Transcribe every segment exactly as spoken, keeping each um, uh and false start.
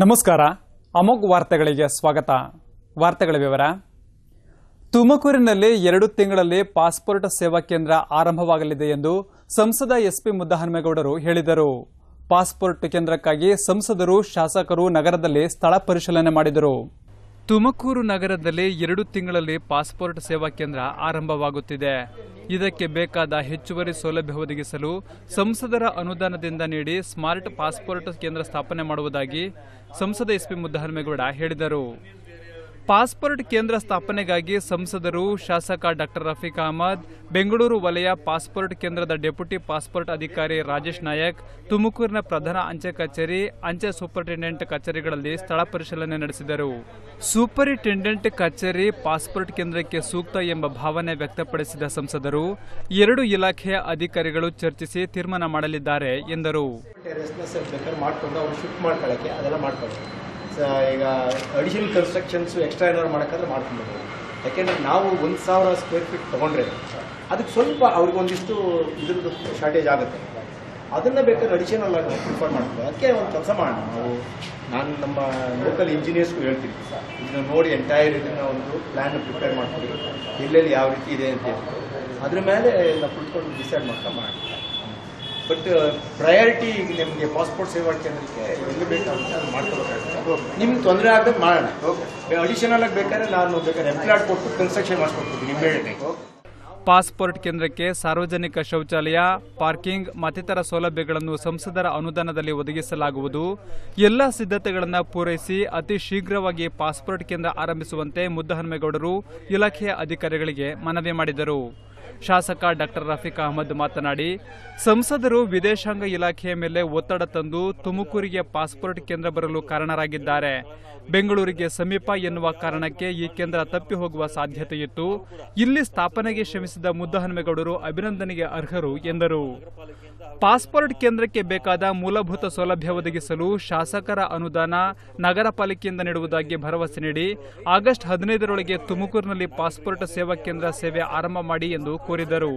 ನಮಸ್ಕಾರ. ಅಮೋಘ್ ವಾರ್ತೆಗಳಿಗೆ ಸ್ವಾಗತ. ವಾರ್ತೆಗಳ ವಿವರ. ತುಮಕೂರಿನಲ್ಲಿ ಎರಡು ತಿಂಗಳಲ್ಲಿ ಪಾಸ್ಪೋರ್ಟ್ ಸೇವಾ ಕೇಂದ್ರ ಆರಂಭವಾಗಲಿದೆ ಎಂದು ಸಂಸದ ಎಸ್ಪಿ ಮುದ್ದಹನುಮೇಗೌಡರು ಹೇಳಿದರು. ಪಾಸ್ಪೋರ್ಟ್ ಕೇಂದ್ರಕ್ಕಾಗಿ ಸಂಸದರು, ಶಾಸಕರು ನಗರದಲ್ಲಿ ಸ್ಥಳ ಪರಿಶೀಲನೆ ಮಾಡಿದರು. ತುಮಕೂರು ನಗರದಲ್ಲಿ ಎರಡು ತಿಂಗಳಲ್ಲಿ ಪಾಸ್ಪೋರ್ಟ್ ಸೇವಾ ಕೇಂದ್ರ ಆರಂಭವಾಗುತ್ತಿದೆ. ಇದಕ್ಕೆ ಬೇಕಾದ ಹೆಚ್ಚುವರಿ ಸೌಲಭ್ಯ ಒದಗಿಸಲು ಸಂಸದರ ಅನುದಾನದಿಂದ ನೀಡಿ ಸ್ಮಾರ್ಟ್ ಪಾಸ್ಪೋರ್ಟ್ ಕೇಂದ್ರ ಸ್ಥಾಪನೆ ಮಾಡುವುದಾಗಿ ಸಂಸದ ಎಸ್ಪಿ ಮುದ್ದಹನುಮೇಗೌಡ ಹೇಳಿದರು. ಪಾಸ್ಪೋರ್ಟ್ ಕೇಂದ್ರ ಸ್ಥಾಪನೆಗಾಗಿ ಸಂಸದರು, ಶಾಸಕ ಡಾಕ್ಟರ್ ರಫೀಕ್ ಅಹಮದ್, ಬೆಂಗಳೂರು ವಲಯ ಪಾಸ್ಪೋರ್ಟ್ ಕೇಂದ್ರದ ಡೆಪ್ಯೂಟಿ ಪಾಸ್ಪೋರ್ಟ್ ಅಧಿಕಾರಿ ರಾಜೇಶ್ ನಾಯಕ್, ತುಮಕೂರಿನ ಪ್ರಧಾನ ಅಂಚೆ ಕಚೇರಿ, ಅಂಚೆ ಸೂಪರಿಂಟೆಂಡೆಂಟ್ ಕಚೇರಿಗಳಲ್ಲಿ ಸ್ಥಳ ಪರಿಶೀಲನೆ ನಡೆಸಿದರು. ಸೂಪರಿಂಟೆಂಡೆಂಟ್ ಕಚೇರಿ ಪಾಸ್ಪೋರ್ಟ್ ಕೇಂದ್ರಕ್ಕೆ ಸೂಕ್ತ ಎಂಬ ಭಾವನೆ ವ್ಯಕ್ತಪಡಿಸಿದ ಸಂಸದರು, ಎರಡು ಇಲಾಖೆಯ ಅಧಿಕಾರಿಗಳು ಚರ್ಚಿಸಿ ತೀರ್ಮಾನ ಮಾಡಲಿದ್ದಾರೆ ಎಂದರು. ಈಗ ಅಡಿಷನಲ್ ಕನ್ಸ್ಟ್ರಕ್ಷನ್ಸು ಎಕ್ಸ್ಟ್ರಾ ಏನಾದ್ರು ಮಾಡೋಕ್ಕಾದ್ರೆ ಮಾಡ್ಕೊಬೋದು. ಯಾಕೆಂದರೆ ನಾವು ಒಂದು ಸಾವಿರ ಸ್ಕ್ವೇರ್ ಫೀಟ್ ತೊಗೊಂಡ್ರೆ ಅದಕ್ಕೆ ಸ್ವಲ್ಪ ಅವ್ರಿಗೊಂದಿಷ್ಟು ಇದ್ರದ್ದು ಶಾರ್ಟೇಜ್ ಆಗುತ್ತೆ. ಅದನ್ನು ಬೇಕಾದ್ರೆ ಅಡಿಷನಲ್ ಆಗಿ ಪ್ರಿಫರ್ ಮಾಡ್ತೀವಿ. ಅದಕ್ಕೆ ಒಂದು ಕೆಲಸ ಮಾಡೋಣ, ನಾವು ನಾನು ನಮ್ಮ ಲೋಕಲ್ ಇಂಜಿನಿಯರ್ಸ್ಗೂ ಹೇಳ್ತೀನಿ, ಇದನ್ನು ನೋಡಿ ಎಂಟೈರ್ ಇದನ್ನು ಒಂದು ಪ್ಲ್ಯಾನ್ ಪ್ರಿಪೇರ್ ಮಾಡ್ತೀವಿ, ಎಲ್ಲೆಲ್ಲಿ ಯಾವ ರೀತಿ ಇದೆ ಅಂತ ಹೇಳಿ ಅದ್ರ ಮೇಲೆ ನಾವು ಕುತ್ಕೊಂಡು ಡಿಸೈಡ್ ಮಾಡ್ತಾ ಮಾಡಿ. ಬಟ್ ಪ್ರಯಾರಿಟಿ ಈಗ ನಿಮಗೆ ಪಾಸ್ಪೋರ್ಟ್ ಸೇವಾ ಕೇಂದ್ರಕ್ಕೆ ಎಲ್ಲಿ ಬೇಕಾಗುತ್ತೆ ಅದು ಮಾಡ್ಕೋಬೇಕಾಗುತ್ತೆ. ನಿಮ್ಗೆ ತೊಂದರೆ ಆಗದೆ ಮಾಡೋಣ. ಅಡಿಷನಲ್ ಆಗಿ ಬೇಕಾದ್ರೆ ನಾನು ಬೇಕಾದ್ರೆ ಎಂಪ್ಲಾಯ್ಡ್ ಕೊಟ್ಟು ಕನ್ಸ್ಟ್ರಕ್ಷನ್ ಮಾಡಿಸ್ಕೊಡ್ತೀನಿ ಇಮಿಡಿಯೇಟ್. ಪಾಸ್ಪೋರ್ಟ್ ಕೇಂದ್ರಕ್ಕೆ ಸಾರ್ವಜನಿಕ ಶೌಚಾಲಯ, ಪಾರ್ಕಿಂಗ್ ಮತ್ತಿತರ ಸೌಲಭ್ಯಗಳನ್ನು ಸಂಸದರ ಅನುದಾನದಲ್ಲಿ ಒದಗಿಸಲಾಗುವುದು. ಎಲ್ಲ ಸಿದ್ಧತೆಗಳನ್ನು ಪೂರೈಸಿ ಅತಿ ಶೀಘ್ರವಾಗಿ ಪಾಸ್ಪೋರ್ಟ್ ಕೇಂದ್ರ ಆರಂಭಿಸುವಂತೆ ಮುದ್ದಹನುಮೇಗೌಡರು ಇಲಾಖೆಯ ಅಧಿಕಾರಿಗಳಿಗೆ ಮನವಿ ಮಾಡಿದರು. ಶಾಸಕ ಡಾಕ್ಟರ್ ರಫೀಕ್ ಅಹಮದ್ ಮಾತನಾಡಿ, ಸಂಸದರು ವಿದೇಶಾಂಗ ಇಲಾಖೆಯ ಮೇಲೆ ಒತ್ತಡ ತಂದು ತುಮಕೂರಿಗೆ ಪಾಸ್ಪೋರ್ಟ್ ಕೇಂದ್ರ ಬರಲು ಕಾರಣರಾಗಿದ್ದಾರೆ. ಬೆಂಗಳೂರಿಗೆ ಸಮೀಪ ಎನ್ನುವ ಕಾರಣಕ್ಕೆ ಈ ಕೇಂದ್ರ ತಪ್ಪಿ ಹೋಗುವ ಸಾಧ್ಯತೆಯಿತ್ತು. ಇಲ್ಲಿ ಸ್ಥಾಪನೆಗೆ ಶ್ರಮಿಸಿದ ಮುದ್ದಹನುಮೇಗೌಡರು ಅಭಿನಂದನೆಗೆ ಅರ್ಹರು ಎಂದರು. ಪಾಸ್ಪೋರ್ಟ್ ಕೇಂದ್ರಕ್ಕೆ ಬೇಕಾದ ಮೂಲಭೂತ ಸೌಲಭ್ಯ ಒದಗಿಸಲು ಶಾಸಕರ ಅನುದಾನ ನಗರ ಪಾಲಿಕೆಯಿಂದ ನೀಡುವುದಾಗಿ ಭರವಸೆ ನೀಡಿ ಆಗಸ್ಟ್ ಹದಿನೈದರೊಳಗೆ ತುಮಕೂರಿನಲ್ಲಿ ಪಾಸ್ಪೋರ್ಟ್ ಸೇವಾ ಕೇಂದ್ರ ಸೇವೆ ಆರಂಭ ಮಾಡಿ ಎಂದು ಕೋರಿದರು.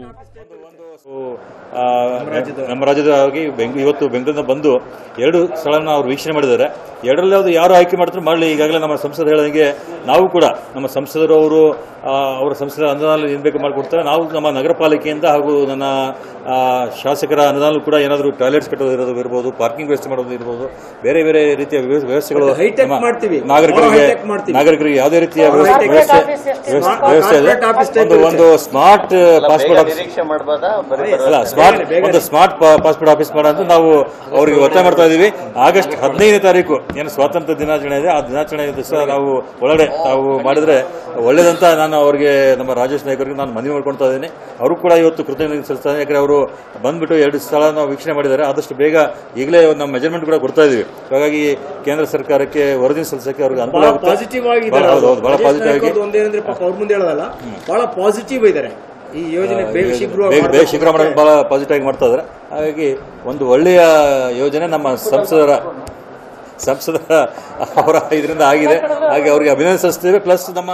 ನಮ್ಮ ರಾಜ್ಯದವಾಗಿ ಇವತ್ತು ಬೆಂಗಳೂರಿನ ಬಂದು ಎರಡು ಸ್ಥಳನ ಅವರು ವೀಕ್ಷಣೆ ಮಾಡಿದ್ದಾರೆ. ಎರಡರಲ್ಲಿ ಯಾವುದು ಯಾರು ಆಯ್ಕೆ ಮಾಡ್ತಾರೆ ಮಾಡಲಿ. ಈಗಾಗಲೇ ನಮ್ಮ ಸಂಸದರು ಹೇಳಿದಂಗೆ ನಾವು ಕೂಡ ನಮ್ಮ ಸಂಸದರು ಅವರು ಅವರ ಸಂಸದರ ಅನುದಾನ ಏನು ಬೇಕು ಮಾಡಿಕೊಡ್ತಾರೆ. ನಾವು ನಮ್ಮ ನಗರ ಪಾಲಿಕೆಯಿಂದ ಹಾಗೂ ನನ್ನ ಶಾಸಕರ ಅನುದಾನ ಕೂಡ ಏನಾದರೂ ಟಾಯ್ಲೆಟ್ಸ್ ಕಟ್ಟೋದು ಇರ್ಬೋದು, ಪಾರ್ಕಿಂಗ್ ವ್ಯವಸ್ಥೆ ಮಾಡೋದು ಇರ್ಬೋದು, ಬೇರೆ ಬೇರೆ ರೀತಿಯ ವ್ಯವಸ್ಥೆಗಳು ನಾಗರಿಕರಿಗೆ ನಾಗರಿಕರಿಗೆ ಯಾವುದೇ ರೀತಿಯ ವ್ಯವಸ್ಥೆ ವ್ಯವಸ್ಥೆ ಇದೆ. ಒಂದು ಸ್ಮಾರ್ಟ್ ಪಾಸ್ಪೋರ್ಟ್ ಆಫೀಸ್ ಅಲ್ಲ ಸ್ಮಾರ್ಟ್ ಒಂದು ಸ್ಮಾರ್ಟ್ ಪಾಸ್ಪೋರ್ಟ್ ಆಫೀಸ್ ಮಾಡೋದು ನಾವು ಅವರಿಗೆ ಒತ್ತಾಯ ಮಾಡ್ತಾ ಇದ್ದೀವಿ. ಆಗಸ್ಟ್ ಹದಿನೈದನೇ ತಾರೀಕು ಏನು ಸ್ವಾತಂತ್ರ್ಯ ದಿನಾಚರಣೆ ಇದೆ, ಆ ದಿನಾಚರಣೆ ದಿವಸ ನಾವು ಒಳಗಡೆ ನಾವು ಮಾಡಿದ್ರೆ ಒಳ್ಳೇದಂತ ನಾನು ಅವರಿಗೆ ನಮ್ಮ ರಾಜೇಶ್ ನಾಯಕರಿಗೆ ನಾನು ಮನವಿ ಮಾಡ್ಕೊಳ್ತಾ ಇದ್ದೀನಿ. ಅವರು ಕೂಡ ಇವತ್ತು ಕೃತಜ್ಞತೆ ಸಲ್ಲಿಸ್ತಾರೆ. ಯಾಕಂದ್ರೆ ಅವರು ಬಂದ್ಬಿಟ್ಟು ಎರಡು ಸ್ಥಳ ನಾವು ವೀಕ್ಷಣೆ ಮಾಡಿದ್ದಾರೆ. ಆದಷ್ಟು ಬೇಗ ಈಗಲೇ ನಮ್ಮ ಮೆಜರ್ಮೆಂಟ್ ಕೂಡ ಕೊಡ್ತಾ ಇದೀವಿ. ಹಾಗಾಗಿ ಕೇಂದ್ರ ಸರ್ಕಾರಕ್ಕೆ ವರದಿ ಸಲ್ಲಿಸಕ್ಕೆ ಅವ್ರಿಗೆ ಅನುಕೂಲ ಆಗುತ್ತೆ. ಬಹಳ ಪಾಸಿಟಿವ್ ಆಗಿ ಅವ್ರ ಮುಂದೆ ಹೇಳೋದಲ್ಲ, ಬಹಳ ಪಾಸಿಟಿವ್ ಇದ್ದಾರೆ. ಈ ಯೋಜನೆ ಬೇಗ ಶೀಘ್ರ ಬೇಗ ಶೀಘ್ರ ಮಾಡೋದು ಬಹಳ ಪಾಸಿಟಿವ್ ಆಗಿ ಮಾಡ್ತಾ ಇದ್ದಾರೆ. ಹಾಗಾಗಿ ಒಂದು ಒಳ್ಳೆಯ ಯೋಜನೆ ನಮ್ಮ ಸಂಸದರ ಸಂಸದರ ಅವರ ಇದರಿಂದ ಆಗಿದೆ. ಹಾಗೆ ಅವರಿಗೆ ಅಭಿನಂದಿಸುತ್ತೇವೆ. ಪ್ಲಸ್ ನಮ್ಮ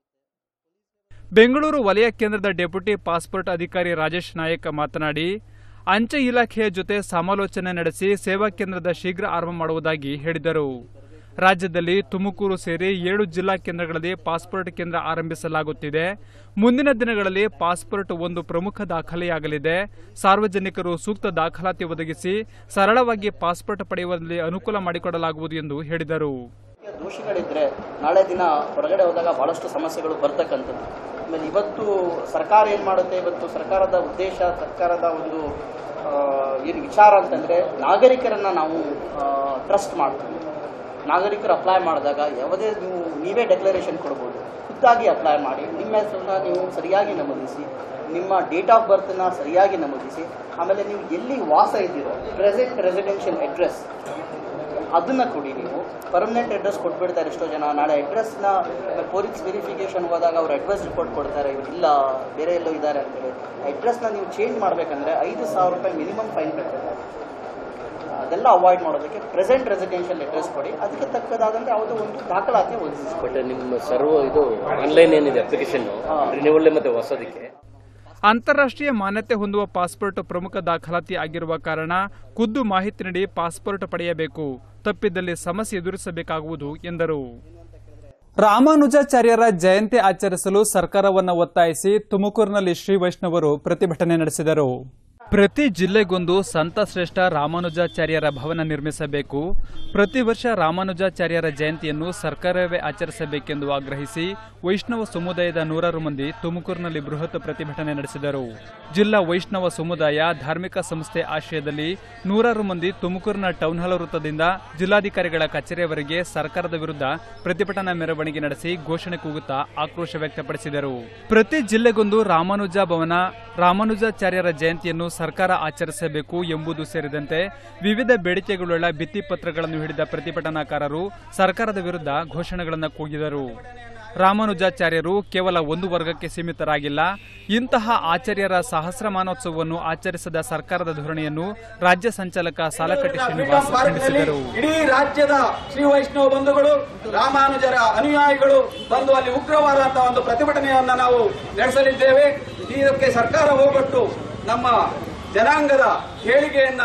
ಬೆಂಗಳೂರು ವಲಯ ಕೇಂದ್ರದ ಡೆಪ್ಯೂಟಿ ಪಾಸ್ಪೋರ್ಟ್ ಅಧಿಕಾರಿ ರಾಜೇಶ್ ನಾಯಕ್ ಮಾತನಾಡಿ, ಅಂಚೆ ಇಲಾಖೆಯ ಜೊತೆ ಸಮಾಲೋಚನೆ ನಡೆಸಿ ಸೇವಾ ಕೇಂದ್ರದ ಶೀಘ್ರ ಆರಂಭ ಮಾಡುವುದಾಗಿ ಹೇಳಿದರು. ರಾಜ್ಯದಲ್ಲಿ ತುಮಕೂರು ಸೇರಿ ಏಳು ಜಿಲ್ಲಾ ಕೇಂದ್ರಗಳಲ್ಲಿ ಪಾಸ್ಪೋರ್ಟ್ ಕೇಂದ್ರ ಆರಂಭಿಸಲಾಗುತ್ತಿದೆ. ಮುಂದಿನ ದಿನಗಳಲ್ಲಿ ಪಾಸ್ಪೋರ್ಟ್ ಒಂದು ಪ್ರಮುಖ ದಾಖಲೆಯಾಗಲಿದೆ. ಸಾರ್ವಜನಿಕರು ಸೂಕ್ತ ದಾಖಲಾತಿ ಒದಗಿಸಿ ಸರಳವಾಗಿ ಪಾಸ್ಪೋರ್ಟ್ ಪಡೆಯುವಲ್ಲಿ ಅನುಕೂಲ ಮಾಡಿಕೊಡಲಾಗುವುದು ಎಂದು ಹೇಳಿದರು. ದೋಷಿಗಳಿದ್ರೆ ನಾಳೆ ದಿನ ಹೊರಗಡೆ ಹೋದಾಗ ಬಹಳಷ್ಟು ಸಮಸ್ಯೆಗಳು ಬರ್ತಕ್ಕಂಥದ್ದು. ಆಮೇಲೆ ಇವತ್ತು ಸರ್ಕಾರ ಏನು ಮಾಡುತ್ತೆ, ಇವತ್ತು ಸರ್ಕಾರದ ಉದ್ದೇಶ, ಸರ್ಕಾರದ ಒಂದು ಏನು ವಿಚಾರ ಅಂತಂದರೆ ನಾಗರಿಕರನ್ನು ನಾವು ಟ್ರಸ್ಟ್ ಮಾಡ್ತೀವಿ. ನಾಗರಿಕರು ಅಪ್ಲೈ ಮಾಡಿದಾಗ ಯಾವುದೇ ನೀವು ನೀವೇ ಡೆಕ್ಲರೇಷನ್ ಕೊಡ್ಬೋದು. ಖುದ್ದಾಗಿ ಅಪ್ಲೈ ಮಾಡಿ ನಿಮ್ಮ ಹೆಸರನ್ನ ನೀವು ಸರಿಯಾಗಿ ನಮೂದಿಸಿ, ನಿಮ್ಮ ಡೇಟ್ ಆಫ್ ಬರ್ತನ್ನ ಸರಿಯಾಗಿ ನಮೂದಿಸಿ, ಆಮೇಲೆ ನೀವು ಎಲ್ಲಿ ವಾಸ ಇದ್ದೀರೋ ಪ್ರೆಸೆಂಟ್ ರೆಸಿಡೆನ್ಷಿಯಲ್ ಅಡ್ರೆಸ್ ಅದನ್ನು ಕೊಡಿ. ನೀವು ಪರ್ಮನೆಂಟ್ ಅಡ್ರೆಸ್ ಕೊಟ್ಬಿಡ್ತಾರೆ ಎಷ್ಟೋ ಜನ. ನಾಳೆ ಅಡ್ರೆಸ್ನ ಪೊಲೀಸ್ ವೆರಿಫಿಕೇಷನ್ ಹೋದಾಗ ಅವ್ರು ಅಡ್ರೆಸ್ ರಿಪೋರ್ಟ್ ಕೊಡ್ತಾರೆ, ಇಲ್ಲ ಬೇರೆ ಎಲ್ಲೋ ಇದ್ದಾರೆ ಅಂತೇಳಿ. ಅಡ್ರೆಸ್ನ ನೀವು ಚೇಂಜ್ ಮಾಡಬೇಕಂದ್ರೆ ಐದು ಸಾವಿರ ರೂಪಾಯಿ ಮಿನಿಮಮ್ ಫೈನ್ ಕಟ್ಟಬೇಕು. ಅದೆಲ್ಲ ಅವಾಯ್ಡ್ ಮಾಡೋದಕ್ಕೆ ಪ್ರೆಸೆಂಟ್ ರೆಸಿಡೆನ್ಷಿಯಲ್ ಅಡ್ರೆಸ್ ಕೊಡಿ. ಅದಕ್ಕೆ ತಕ್ಕದಾದಂತೆ ಯಾವುದೋ ಒಂದು ದಾಖಲಾತಿ ಒದಗಿಸಿ. ಬಟ್ ನಿಮ್ಮ ಸರ್ವ ಇದು ಆನ್ಲೈನ್ ಏನಿದೆ ಅಪ್ಲಿಕೇಶನ್ ರಿನ್ಯೂವಲ್ ಮತ್ತೆ ಹೊಸದಕ್ಕೆ ಅಂತಾರಾಷ್ಟ್ರೀಯ ಮಾನ್ಯತೆ ಹೊಂದುವ ಪಾಸ್ಪೋರ್ಟ್ ಪ್ರಮುಖ ದಾಖಲಾತಿ ಆಗಿರುವ ಕಾರಣ ಖುದ್ದು ಮಾಹಿತಿ ನೀಡಿ ಪಾಸ್ಪೋರ್ಟ್ ಪಡೆಯಬೇಕು, ತಪ್ಪಿದ್ದಲ್ಲಿ ಸಮಸ್ಯೆ ಎದುರಿಸಬೇಕಾಗುವುದು ಎಂದರು. ರಾಮಾನುಜಾಚಾರ್ಯರ ಜಯಂತಿ ಆಚರಿಸಲು ಸರ್ಕಾರವನ್ನು ಒತ್ತಾಯಿಸಿ ತುಮಕೂರಿನಲ್ಲಿ ಶ್ರೀ ವೈಷ್ಣವರು ಪ್ರತಿಭಟನೆ ನಡೆಸಿದರು. ಪ್ರತಿ ಜಿಲ್ಲೆಗೊಂದು ಸಂತ ಶ್ರೇಷ್ಠ ರಾಮಾನುಜಾಚಾರ್ಯರ ಭವನ ನಿರ್ಮಿಸಬೇಕು, ಪ್ರತಿ ವರ್ಷ ರಾಮಾನುಜಾಚಾರ್ಯರ ಜಯಂತಿಯನ್ನು ಸರ್ಕಾರವೇ ಆಚರಿಸಬೇಕೆಂದು ಆಗ್ರಹಿಸಿ ವೈಷ್ಣವ ಸಮುದಾಯದ ನೂರಾರು ಮಂದಿ ತುಮಕೂರಿನಲ್ಲಿ ಬೃಹತ್ ಪ್ರತಿಭಟನೆ ನಡೆಸಿದರು. ಜಿಲ್ಲಾ ವೈಷ್ಣವ ಸಮುದಾಯ ಧಾರ್ಮಿಕ ಸಂಸ್ಥೆ ಆಶ್ರಯದಲ್ಲಿ ನೂರಾರು ಮಂದಿ ತುಮಕೂರಿನ ಟೌನ್ ಹಾಲ್ ವೃತ್ತದಿಂದ ಜಿಲ್ಲಾಧಿಕಾರಿಗಳ ಕಚೇರಿಯವರೆಗೆ ಸರ್ಕಾರದ ವಿರುದ್ಧ ಪ್ರತಿಭಟನಾ ಮೆರವಣಿಗೆ ನಡೆಸಿ ಘೋಷಣೆ ಕೂಗುತ್ತಾ ಆಕ್ರೋಶ ವ್ಯಕ್ತಪಡಿಸಿದರು. ಪ್ರತಿ ಜಿಲ್ಲೆಗೊಂದು ರಾಮಾನುಜ ಭವನ, ರಾಮಾನುಜಾಚಾರ್ಯರ ಜಯಂತಿಯನ್ನು ಸರ್ಕಾರ ಆಚರಿಸಬೇಕು ಎಂಬುದು ಸೇರಿದಂತೆ ವಿವಿಧ ಬೇಡಿಕೆಗಳುಳ್ಳ ಭಿತ್ತಿಪತ್ರಗಳನ್ನು ಹಿಡಿದ ಪ್ರತಿಭಟನಾಕಾರರು ಸರ್ಕಾರದ ವಿರುದ್ಧ ಘೋಷಣೆಗಳನ್ನು ಕೂಗಿದರು. ರಾಮಾನುಜಾಚಾರ್ಯರು ಕೇವಲ ಒಂದು ವರ್ಗಕ್ಕೆ ಸೀಮಿತರಾಗಿಲ್ಲ, ಇಂತಹ ಆಚಾರ್ಯರ ಸಹಸ್ರಮಾನೋತ್ಸವವನ್ನು ಆಚರಿಸದ ಸರ್ಕಾರದ ಧೋರಣೆಯನ್ನು ರಾಜ್ಯ ಸಂಚಾಲಕ ಸಾಲಕಟ್ಟಿ ಶ್ರೀನಿವಾಸ್ ಖಂಡಿಸಿದರು. ಇಡೀ ರಾಜ್ಯದ ಶ್ರೀ ವೈಷ್ಣವ ಬಂಧುಗಳು, ರಾಮಾನುಜರ ಅನುಯಾಯಿಗಳು ಬಂದು ಅಲ್ಲಿ ಉಗ್ರವಾದ ಒಂದು ಪ್ರತಿಭಟನೆಯನ್ನ ನಾವು ನಡೆಸಲಿದ್ದೇವೆ. ಇದಕ್ಕೆ ಸರ್ಕಾರ ಹೋಗೊಟ್ಟು ನಮ್ಮ ಜನಾಂಗದ ಹೇಳಿಕೆಯನ್ನ,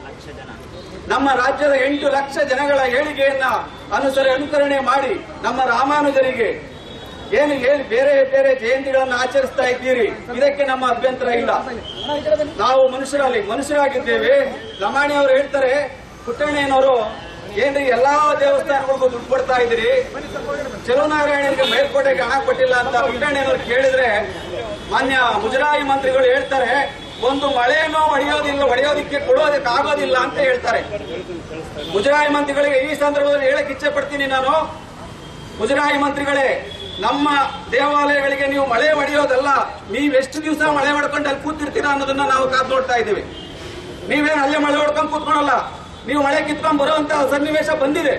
ನಮ್ಮ ರಾಜ್ಯದ ಎಂಟು ಲಕ್ಷ ಜನಗಳ ಹೇಳಿಕೆಯನ್ನ ಅನುಸರ ಅನುಕರಣೆ ಮಾಡಿ ನಮ್ಮ ರಾಮಾನುಜರಿಗೆ ಏನು ಹೇಳಿ ಬೇರೆ ಬೇರೆ ಜಯಂತಿಗಳನ್ನು ಆಚರಿಸ್ತಾ ಇದ್ದೀರಿ, ಇದಕ್ಕೆ ನಮ್ಮ ಅಭ್ಯಂತರ ಇಲ್ಲ. ನಾವು ಮನುಷ್ಯರಲ್ಲಿ ಮನುಷ್ಯರಾಗಿದ್ದೇವೆ. ಲಮಾಣಿ ಅವರು ಹೇಳ್ತಾರೆ, ಪುಟ್ಟಣ್ಣಯ್ಯನವರು ಏನ್ರಿ ಎಲ್ಲಾ ದೇವಸ್ಥಾನಗಳಿಗೂ ದುಡ್ಡು ಕೊಡ್ತಾ ಇದ್ದೀರಿ, ಚೆಲುವನಾರಾಯಣರಿಗೆ ಮೇಲ್ಕೋಟೆಗೆ ಹಣ ಕೊಟ್ಟಿಲ್ಲ ಅಂತ ಪುಟ್ಟಣ್ಣಯ್ಯನವರು ಕೇಳಿದ್ರೆ ಮಾನ್ಯ ಮುಜರಾಯಿ ಮಂತ್ರಿಗಳು ಹೇಳ್ತಾರೆ, ಒಂದು ಮಳೆಯನ್ನು ಹೊಡೆಯೋದಿಲ್ಲ, ಹೊಡೆಯೋದಿಕ್ಕೆ ಕೊಡೋದಕ್ಕೆ ಆಗೋದಿಲ್ಲ ಅಂತ ಹೇಳ್ತಾರೆ. ಮುಜರಾಯಿ ಮಂತ್ರಿಗಳಿಗೆ ಈ ಸಂದರ್ಭದಲ್ಲಿ ಹೇಳಕ್ ಇಚ್ಛೆ ಪಡ್ತೀನಿ ನಾನು. ಮುಜರಾಯಿ ಮಂತ್ರಿಗಳೇ, ನಮ್ಮ ದೇವಾಲಯಗಳಿಗೆ ನೀವು ಮಳೆ ಹೊಡೆಯೋದಲ್ಲ, ನೀವೆಷ್ಟು ದಿವಸ ಮಳೆ ಹೊಡ್ಕೊಂಡು ಅಲ್ಲಿ ಕೂತಿರ್ತೀರಾ ಅನ್ನೋದನ್ನ ನಾವು ಕಾದು ನೋಡ್ತಾ ಇದ್ದೀವಿ. ನೀವೇನು ಅಲ್ಲೇ ಮಳೆ ಹೊಡ್ಕೊಂಡು ಕೂತ್ಕೊಳಲ್ಲ, ನೀವು ಮಳೆ ಕಿತ್ಕೊಂಡು ಬರುವಂತಹ ಸನ್ನಿವೇಶ ಬಂದಿದೆ.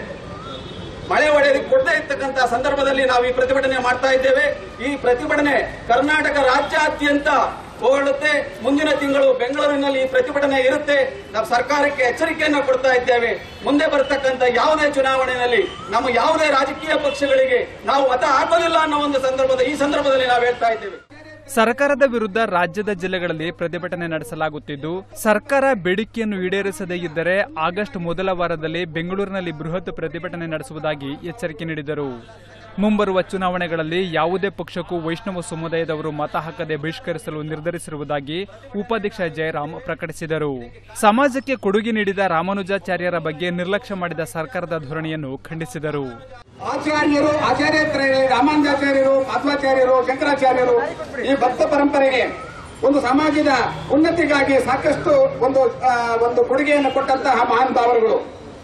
ಮಳೆ ಹೊಡೆಯೋದಕ್ಕೆ ಕೊಡದೇ ಇರ್ತಕ್ಕಂತಹ ಸಂದರ್ಭದಲ್ಲಿ ನಾವು ಈ ಪ್ರತಿಭಟನೆ ಮಾಡ್ತಾ ಇದ್ದೇವೆ. ಈ ಪ್ರತಿಭಟನೆ ಕರ್ನಾಟಕ ರಾಜ್ಯಾದ್ಯಂತ ಹೋಗುತ್ತೆ. ಮುಂದಿನ ತಿಂಗಳು ಬೆಂಗಳೂರಿನಲ್ಲಿ ಈ ಪ್ರತಿಭಟನೆ ಇರುತ್ತೆ. ನಾವು ಸರ್ಕಾರಕ್ಕೆ ಎಚ್ಚರಿಕೆಯನ್ನ ಕೊಡ್ತಾ ಇದ್ದೇವೆ. ಮುಂದೆ ಬರತಕ್ಕಂತ ಯಾವುದೇ ಚುನಾವಣೆಯಲ್ಲಿ ನಮ್ಮ ಯಾವುದೇ ರಾಜಕೀಯ ಪಕ್ಷಗಳಿಗೆ ನಾವು ಮತ ಹಾಕೋದಿಲ್ಲ ಅನ್ನೋ ಒಂದು ಸಂದರ್ಭದ ಈ ಸಂದರ್ಭದಲ್ಲಿ ನಾವು ಹೇಳ್ತಾ ಇದ್ದೇವೆ. ಸರ್ಕಾರದ ವಿರುದ್ಧ ರಾಜ್ಯದ ಜಿಲ್ಲೆಗಳಲ್ಲಿ ಪ್ರತಿಭಟನೆ ನಡೆಸಲಾಗುತ್ತಿದ್ದು, ಸರ್ಕಾರ ಬೇಡಿಕೆಯನ್ನು ಈಡೇರಿಸದೇ ಇದ್ದರೆ ಆಗಸ್ಟ್ ಮೊದಲ ವಾರದಲ್ಲಿ ಬೆಂಗಳೂರಿನಲ್ಲಿ ಬೃಹತ್ ಪ್ರತಿಭಟನೆ ನಡೆಸುವುದಾಗಿ ಎಚ್ಚರಿಕೆ ನೀಡಿದರು. ಮುಂಬರುವ ಚುನಾವಣೆಗಳಲ್ಲಿ ಯಾವುದೇ ಪಕ್ಷಕ್ಕೂ ವೈಷ್ಣವ ಸಮುದಾಯದವರು ಮತ ಹಾಕದೆ ಬಹಿಷ್ಕರಿಸಲು ನಿರ್ಧರಿಸಿರುವುದಾಗಿ ಉಪಾಧ್ಯಕ್ಷ ಜಯರಾಮ್ ಪ್ರಕಟಿಸಿದರು. ಸಮಾಜಕ್ಕೆ ಕೊಡುಗೆ ನೀಡಿದ ರಾಮಾನುಜಾಚಾರ್ಯರ ಬಗ್ಗೆ ನಿರ್ಲಕ್ಷ್ಯ ಮಾಡಿದ ಸರ್ಕಾರದ ಧೋರಣೆಯನ್ನು ಖಂಡಿಸಿದರು. ಆಚಾರ್ಯರು, ಆಚಾರ್ಯತ್ರಯರು, ರಾಮಾನುಜಾಚಾರ್ಯರು, ಮಾಧ್ವಾಚಾರ್ಯರು, ಶಂಕರಾಚಾರ್ಯರು ಈ ಭಕ್ತ ಪರಂಪರೆಗೆ ಒಂದು ಸಮಾಜದ ಉನ್ನತಿಗಾಗಿ ಸಾಕಷ್ಟು ಒಂದು ಒಂದು ಕೊಡುಗೆಯನ್ನು ಕೊಟ್ಟಂತಹ ಮಹಾನ್ ಭಾವರುಗಳು.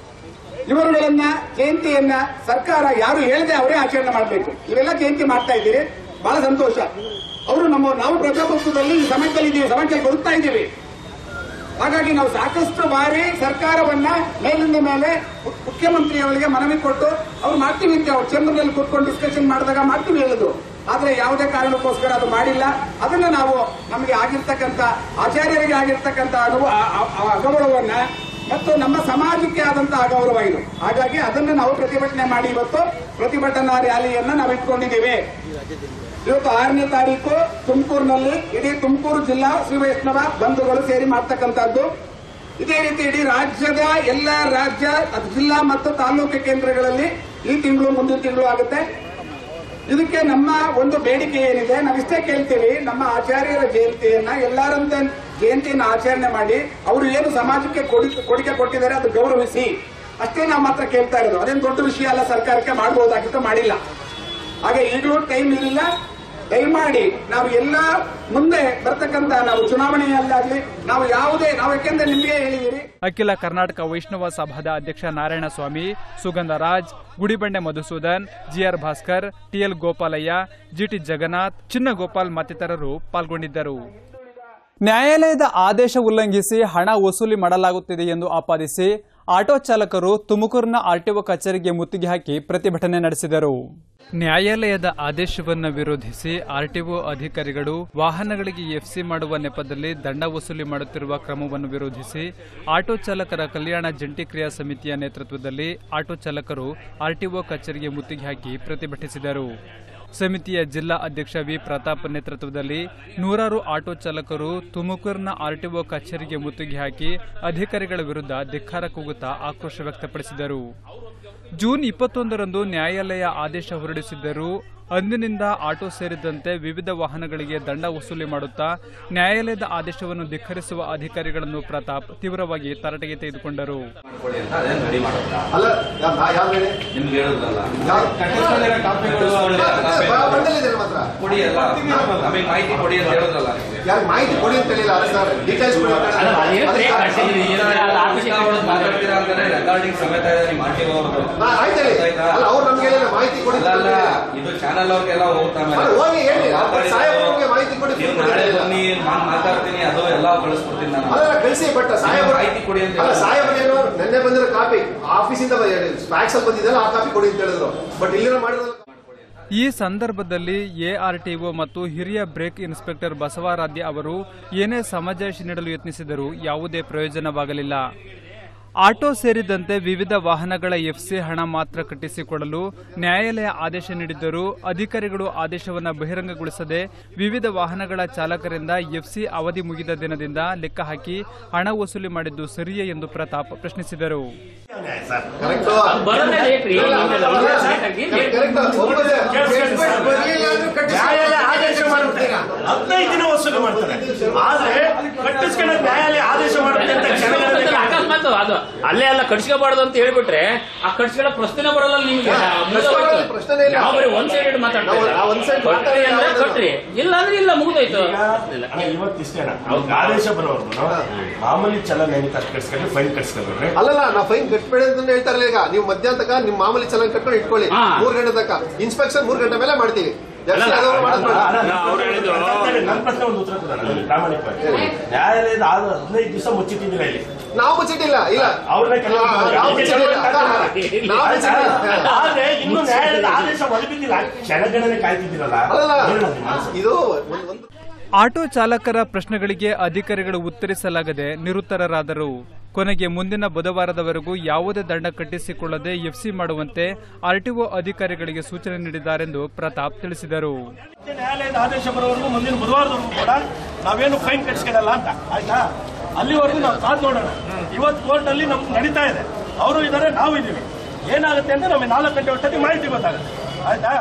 ಇವರುಗಳನ್ನ ಜಯಂತಿಯನ್ನ ಸರ್ಕಾರ ಯಾರು ಹೇಳದೆ ಅವರೇ ಆಚರಣೆ ಮಾಡಬೇಕು. ಇವೆಲ್ಲ ಜಯಂತಿ ಮಾಡ್ತಾ ಇದ್ದೀರಿ, ಬಹಳ ಸಂತೋಷ. ಅವರು ನಮ್ಮ ನಾವು ಪ್ರಜಾಪ್ರಭುತ್ವದಲ್ಲಿ ಈ ಸಮಯದಲ್ಲಿ ಇದ್ದೀವಿ, ಸಮಾಜದಲ್ಲಿ ಬದುಕ್ತಾ ಇದ್ದೀವಿ. ಹಾಗಾಗಿ ನಾವು ಸಾಕಷ್ಟು ಬಾರಿ ಸರ್ಕಾರವನ್ನ ಮೇಲಿಂದ ಮೇಲೆ ಮುಖ್ಯಮಂತ್ರಿಯವರಿಗೆ ಮನವಿ ಕೊಟ್ಟು ಅವ್ರು ಮಾಡ್ತೀವಿ ಅಂತ ಅವ್ರು ಚೇಂಬರ್ನಲ್ಲಿ ಕೂತ್ಕೊಂಡು ಡಿಸ್ಕಷನ್ ಮಾಡಿದಾಗ ಮಾಡ್ತೀವಿ ಹೇಳಿದ್ರು. ಆದ್ರೆ ಯಾವುದೇ ಕಾರಣಕ್ಕೋಸ್ಕರ ಅದು ಮಾಡಿಲ್ಲ. ಅದನ್ನ ನಾವು ನಮಗೆ ಆಗಿರ್ತಕ್ಕಂಥ ಆಚಾರ್ಯರಿಗೆ ಆಗಿರ್ತಕ್ಕಂಥ ಅನುಭವ ಅಗೌರವವನ್ನ ಮತ್ತು ನಮ್ಮ ಸಮಾಜಕ್ಕೆ ಆದಂತಹ ಅಗೌರವ ಇದು. ಹಾಗಾಗಿ ಅದನ್ನು ನಾವು ಪ್ರತಿಭಟನೆ ಮಾಡಿ ಇವತ್ತು ಪ್ರತಿಭಟನಾ ರ್ಯಾಲಿಯನ್ನ ನಾವು ಇಟ್ಕೊಂಡಿದ್ದೇವೆ. ಇವತ್ತು ಆರನೇ ತಾರೀಕು ತುಮಕೂರಿನಲ್ಲಿ ಇಡೀ ತುಮಕೂರು ಜಿಲ್ಲಾ ಶ್ರೀ ವೈಷ್ಣವ ಬಂಧುಗಳು ಸೇರಿ ಮಾಡ್ತಕ್ಕಂಥದ್ದು. ಇದೇ ರೀತಿ ಇಡೀ ರಾಜ್ಯದ ಎಲ್ಲ ರಾಜ್ಯ ಜಿಲ್ಲಾ ಮತ್ತು ತಾಲೂಕು ಕೇಂದ್ರಗಳಲ್ಲಿ ಈ ತಿಂಗಳು ಮುಂದಿನ ತಿಂಗಳು ಆಗುತ್ತೆ. ಇದಕ್ಕೆ ನಮ್ಮ ಒಂದು ಬೇಡಿಕೆ ಏನಿದೆ, ನಾವಿಷ್ಟೇ ಕೇಳ್ತೀವಿ, ನಮ್ಮ ಆಚಾರ್ಯರ ಜಯಂತಿಯನ್ನ ಎಲ್ಲರಂತೆ ಜಯಂತಿಯನ್ನು ಆಚರಣೆ ಮಾಡಿ ಅವರು ಏನು ಸಮಾಜಕ್ಕೆ ಕೊಡುಗೆ ಕೊಟ್ಟಿದ್ದಾರೆ ಅದು ಗೌರವಿಸಿ, ಅಷ್ಟೇ ನಾವು ಮಾತ್ರ ಕೇಳ್ತಾ ಇರೋದು. ಅದೇನು ದೊಡ್ಡ ವಿಷಯ ಅಲ್ಲ, ಸರ್ಕಾರಕ್ಕೆ ಮಾಡಬಹುದಾಗಿತ್ತು, ಮಾಡಿಲ್ಲ. ಹಾಗೆ ಈಗಲೂ ಟೈಮ್ ಇರಲಿಲ್ಲ. ದಯಮಾಡಿ ನಾವು ಎಲ್ಲ ಮುಂದೆ ಬರ್ತಕ್ಕಂತ ನಾವು ಚುನಾವಣೆಯಲ್ಲಾಗಲಿ ನಾವು ಯಾವುದೇ ನಾವು ಯಾಕೆಂದ್ರೆ ನಿಮಗೆ ಹೇಳಿದಿರಿ. ಅಖಿಲ ಕರ್ನಾಟಕ ವೈಷ್ಣವ ಸಭಾದ ಅಧ್ಯಕ್ಷ Narayanaswamy, Sugandharaj, Gudibande Madhusudan, GR Bhaskar, TL Gopalaiah, GT Jagannath, Chinnagopal ಮತ್ತಿತರರು ಪಾಲ್ಗೊಂಡಿದ್ದರು. ನ್ಯಾಯಾಲಯದ ಆದೇಶ ಉಲ್ಲಂಘಿಸಿ ಹಣ ವಸೂಲಿ ಮಾಡಲಾಗುತ್ತಿದೆ ಎಂದು ಆಪಾದಿಸಿ ಆಟೋ ಚಾಲಕರು ತುಮಕೂರಿನ ಆರ್ಟಿಒ ಕಚೇರಿಗೆ ಮುತ್ತಿಗೆ ಹಾಕಿ ಪ್ರತಿಭಟನೆ ನಡೆಸಿದರು. ನ್ಯಾಯಾಲಯದ ಆದೇಶವನ್ನು ವಿರೋಧಿಸಿ ಆರ್ಟಿಒ ಅಧಿಕಾರಿಗಳು ವಾಹನಗಳಿಗೆ ಎಫ್ಸಿ ಮಾಡುವ ನೆಪದಲ್ಲಿ ದಂಡ ವಸೂಲಿ ಮಾಡುತ್ತಿರುವ ಕ್ರಮವನ್ನು ವಿರೋಧಿಸಿ ಆಟೋ ಚಾಲಕರ ಕಲ್ಯಾಣ ಜಂಟಿ ಕ್ರಿಯಾ ಸಮಿತಿಯ ನೇತೃತ್ವದಲ್ಲಿ ಆಟೋ ಚಾಲಕರು ಆರ್ಟಿಒ ಕಚೇರಿಗೆ ಮುತ್ತಿಗೆ ಹಾಕಿ ಪ್ರತಿಭಟಿಸಿದರು. ಸಮಿತಿಯ ಜಿಲ್ಲಾ ಅಧ್ಯಕ್ಷ ವಿ ಪ್ರತಾಪ್ ನೇತೃತ್ವದಲ್ಲಿ ನೂರಾರು ಆಟೋ ಚಾಲಕರು ತುಮಕೂರಿನ ಆರ್ಟಿಒ ಕಚೇರಿಗೆ ಮುತ್ತಿಗೆ ಹಾಕಿ ಅಧಿಕಾರಿಗಳ ವಿರುದ್ಧ ಧಿಕ್ಕಾರ ಕೂಗುತ್ತಾ ಆಕ್ರೋಶ ವ್ಯಕ್ತಪಡಿಸಿದರು. ಜೂನ್ ಇಪ್ಪತ್ತೊಂದರಂದು ನ್ಯಾಯಾಲಯ ಆದೇಶ ಹೊರಡಿಸಿದ್ದರೂ ಅಂದಿನಿಂದ ಆಟೋ ಸೇರಿದಂತೆ ವಿವಿಧ ವಾಹನಗಳಿಗೆ ದಂಡ ವಸೂಲಿ ಮಾಡುತ್ತಾ ನ್ಯಾಯಾಲಯದ ಆದೇಶವನ್ನು ಧಿಕ್ಕರಿಸುವ ಅಧಿಕಾರಿಗಳನ್ನು ಪ್ರತಾಪ್ ತೀವ್ರವಾಗಿ ತರಾಟೆಗೆ ತೆಗೆದುಕೊಂಡರು. ಮಾಹಿತಿ ಕೊಡಿ ಅಂತ ಹೇಳಿಲ್ಲ ಸರ್, ಡೀಟೇಲ್ಸ್ ಕೊಡಿ ಅಂತ ಅವ್ರು ನಮ್ಗೆ ಮಾಹಿತಿ ಕೊಡಿ. ಇದು ಚಾನಲ್ ಅವ್ರಿಗೆಲ್ಲ ಹೋಗಿ ಹೇಳಿ ಸಾಹೇಬ್ರಿಗೆ ಮಾಹಿತಿ ಕೊಡಿ. ನಾನು ಮಾತಾಡ್ತೀನಿ, ಅದು ಎಲ್ಲ ಕಳಿಸ್ಕೊಡ್ತೀನಿ ನಾನು. ಅದೆಲ್ಲ ಕಳಿಸಿ, ಬಟ್ ಸಾಹೇಬ್ ಮಾಹಿತಿ ಕೊಡಿ ಅಂತ. ಸಾಹೇಬ್ರೇನು ನೆನ್ನೆ ಬಂದಿರೋ ಕಾಪಿ ಆಫೀಸಿಂದ ಫ್ಯಾಕ್ಸ್ ಅಲ್ಲಿ ಬಂದಿದ್ದಲ್ಲ, ಆ ಕಾಪಿ ಕೊಡಿ ಅಂತ ಹೇಳಿದ್ರು. ಬಟ್ ಇಲ್ಲಿನ ಮಾಡಿರೋದು. ಈ ಸಂದರ್ಭದಲ್ಲಿ ಎಆರ್ಟಿಒ ಮತ್ತು ಹಿರಿಯ ಬ್ರೇಕ್ ಇನ್ಸ್ಪೆಕ್ಟರ್ ಬಸವರಾಧ್ಯ ಅವರು ಏನೇ ಸಮಜಾಯಿಷಿ ನೀಡಲು ಯತ್ನಿಸಿದರೂ ಯಾವುದೇ ಪ್ರಯೋಜನವಾಗಲಿಲ್ಲ. ಆಟೋ ಸೇರಿದಂತೆ ವಿವಿಧ ವಾಹನಗಳ ಎಫ್ಸಿ ಹಣ ಮಾತ್ರ ಕಟ್ಟಿಸಿಕೊಡಲು ನ್ಯಾಯಾಲಯ ಆದೇಶ ನೀಡಿದ್ದರೂ ಅಧಿಕಾರಿಗಳು ಆದೇಶವನ್ನು ಬಹಿರಂಗಗೊಳಿಸದೆ ವಿವಿಧ ವಾಹನಗಳ ಚಾಲಕರಿಂದ ಎಫ್ಸಿ ಅವಧಿ ಮುಗಿದ ದಿನದಿಂದ ಲೆಕ್ಕ ಹಾಕಿ ಹಣ ವಸೂಲಿ ಮಾಡಿದ್ದು ಸರಿಯೇ ಎಂದು ಪ್ರತಾಪ್ ಪ್ರಶ್ನಿಸಿದರು. ಹದಿನೈದು ದಿನ ವಸೂಲಿ ಮಾಡ್ತಾರೆ, ಆದ್ರೆ ಕಟ್ಟಿಸ್ಕೊಳ್ಳೋ ನ್ಯಾಯಾಲಯ ಆದೇಶ ಮಾಡುತ್ತೆ ಅಂತ ಅಕಸ್ಮಾತ್ ಅದು ಅಲ್ಲೇ ಎಲ್ಲ ಕಟ್ಸ್ಕೋಬಾರ್ದು ಅಂತ ಹೇಳ್ಬಿಟ್ರೆ ಆ ಕಟ್ಸ್ಕೊಳ್ಳೋ ಪ್ರಶ್ನೆ ಬರಲ್ಲ ನಿಮ್ಗೆ. ಒಂದ್ ಸೈಡ್ ಮಾತಾಡ್ತಾರೆ, ಕಟ್ರಿ ಇಲ್ಲ ಅಂದ್ರೆ ಇಲ್ಲ, ಮುಗಿದೋಯ್ತು. ಇವತ್ತಿಷ್ಟೇನ ಆದೇಶ ಬರೋರ್ಗು ಮಾಮೂಲಿ ಚಲನ್ ಏನಿತ್ತು ಅಷ್ಟು ಕಟ್ಸ್ಕೊಂಡ್ರೆ ಫೈನ್ ಕಟ್ಸ್ಕೊಂಡ್ರೆ ಅಲ್ಲಲ್ಲ, ನಾವು ಫೈನ್ ಕಟ್ಬೇಡಿ ಅಂತ ಹೇಳ್ತಾರಲ್ಲ. ಈಗ ನೀವು ಮಧ್ಯಾಹ್ನ ತನಕ ನಿಮ್ ಮಾಮೂಲಿ ಚಲನ್ ಕಟ್ಕೊಂಡು ಇಟ್ಕೊಳ್ಳಿ, ಮೂರ್ ಗಂಟೆ ತನಕ ಇನ್ಸ್ಪೆಕ್ಷನ್ ಮೂರ್ ಗಂಟೆ ಮೇಲೆ ಮಾಡ್ತೀವಿ. ನನ್ನ ಪ್ರಶ್ನೆ ಒಂದು ಉತ್ತರ ಕೊಡೋಣ ಪ್ರಾಮಾಣಿಕವಾಗಿ. ನ್ಯಾಯಾಲಯದ ಹದಿನೈದು ದಿವಸ ಮುಚ್ಚಿಟ್ಟಿದ್ದೀರಾ ಇಲ್ಲಿ? ನಾವು ಮುಚ್ಚಿಟ್ಟಿಲ್ಲ, ಇಲ್ಲ ಅವ್ರನ್ನ ಆದ್ರೆ ಇನ್ನು ನ್ಯಾಯಾಲಯದ ಆದೇಶ ಹೊರಬಿದ್ದಿಲ್ಲ, ಕ್ಷಣಗಣನೆ ಕಾಯ್ತಿದ್ದೀರಲ್ಲ. ಇದು ಆಟೋ ಚಾಲಕರ ಪ್ರಶ್ನೆಗಳಿಗೆ ಅಧಿಕಾರಿಗಳು ಉತ್ತರಿಸಲಾಗದೆ ನಿರುತ್ತರರಾದರು. ಕೊನೆಗೆ ಮುಂದಿನ ಬುಧವಾರದವರೆಗೂ ಯಾವುದೇ ದಂಡ ಕಟ್ಟಿಸಿಕೊಳ್ಳದೆ ಎಫ್ಸಿ ಮಾಡುವಂತೆ ಆರ್ಟಿಒ ಅಧಿಕಾರಿಗಳಿಗೆ ಸೂಚನೆ ನೀಡಿದ್ದಾರೆಂದು ಪ್ರತಾಪ್ ತಿಳಿಸಿದರು. ನ್ಯಾಯಾಲಯದ ಆದೇಶ ಬರೋವರೆಗೂ ಮುಂದಿನ ಬುಧವಾರದವರೆಗೂ ಕೂಡ ನಾವೇನು ಫೈನ್ ಕಟ್ಟಿಸ್ಕೊಳ್ಳಲ್ಲ ಅಂತ, ಆಯ್ತಾ? ಅಲ್ಲಿವರೆಗೂ ನಾವು ಕಾದ್ ನೋಡೋಣ. ಇವತ್ತು ಕೋರ್ಟ್ ಅಲ್ಲಿ ನಮ್ಗೆ ನಡೀತಾ ಇದೆ, ಅವರು ಇದ್ದಾರೆ, ನಾವು ಇದ್ದೀವಿ. ಏನಾಗುತ್ತೆ ಅಂತ ನಮಗೆ ನಾಲ್ಕು ಗಂಟೆ ಹೊತ್ತಿಗೆ ಮಾಹಿತಿ ಗೊತ್ತಾಗುತ್ತೆ, ಆಯ್ತಾ?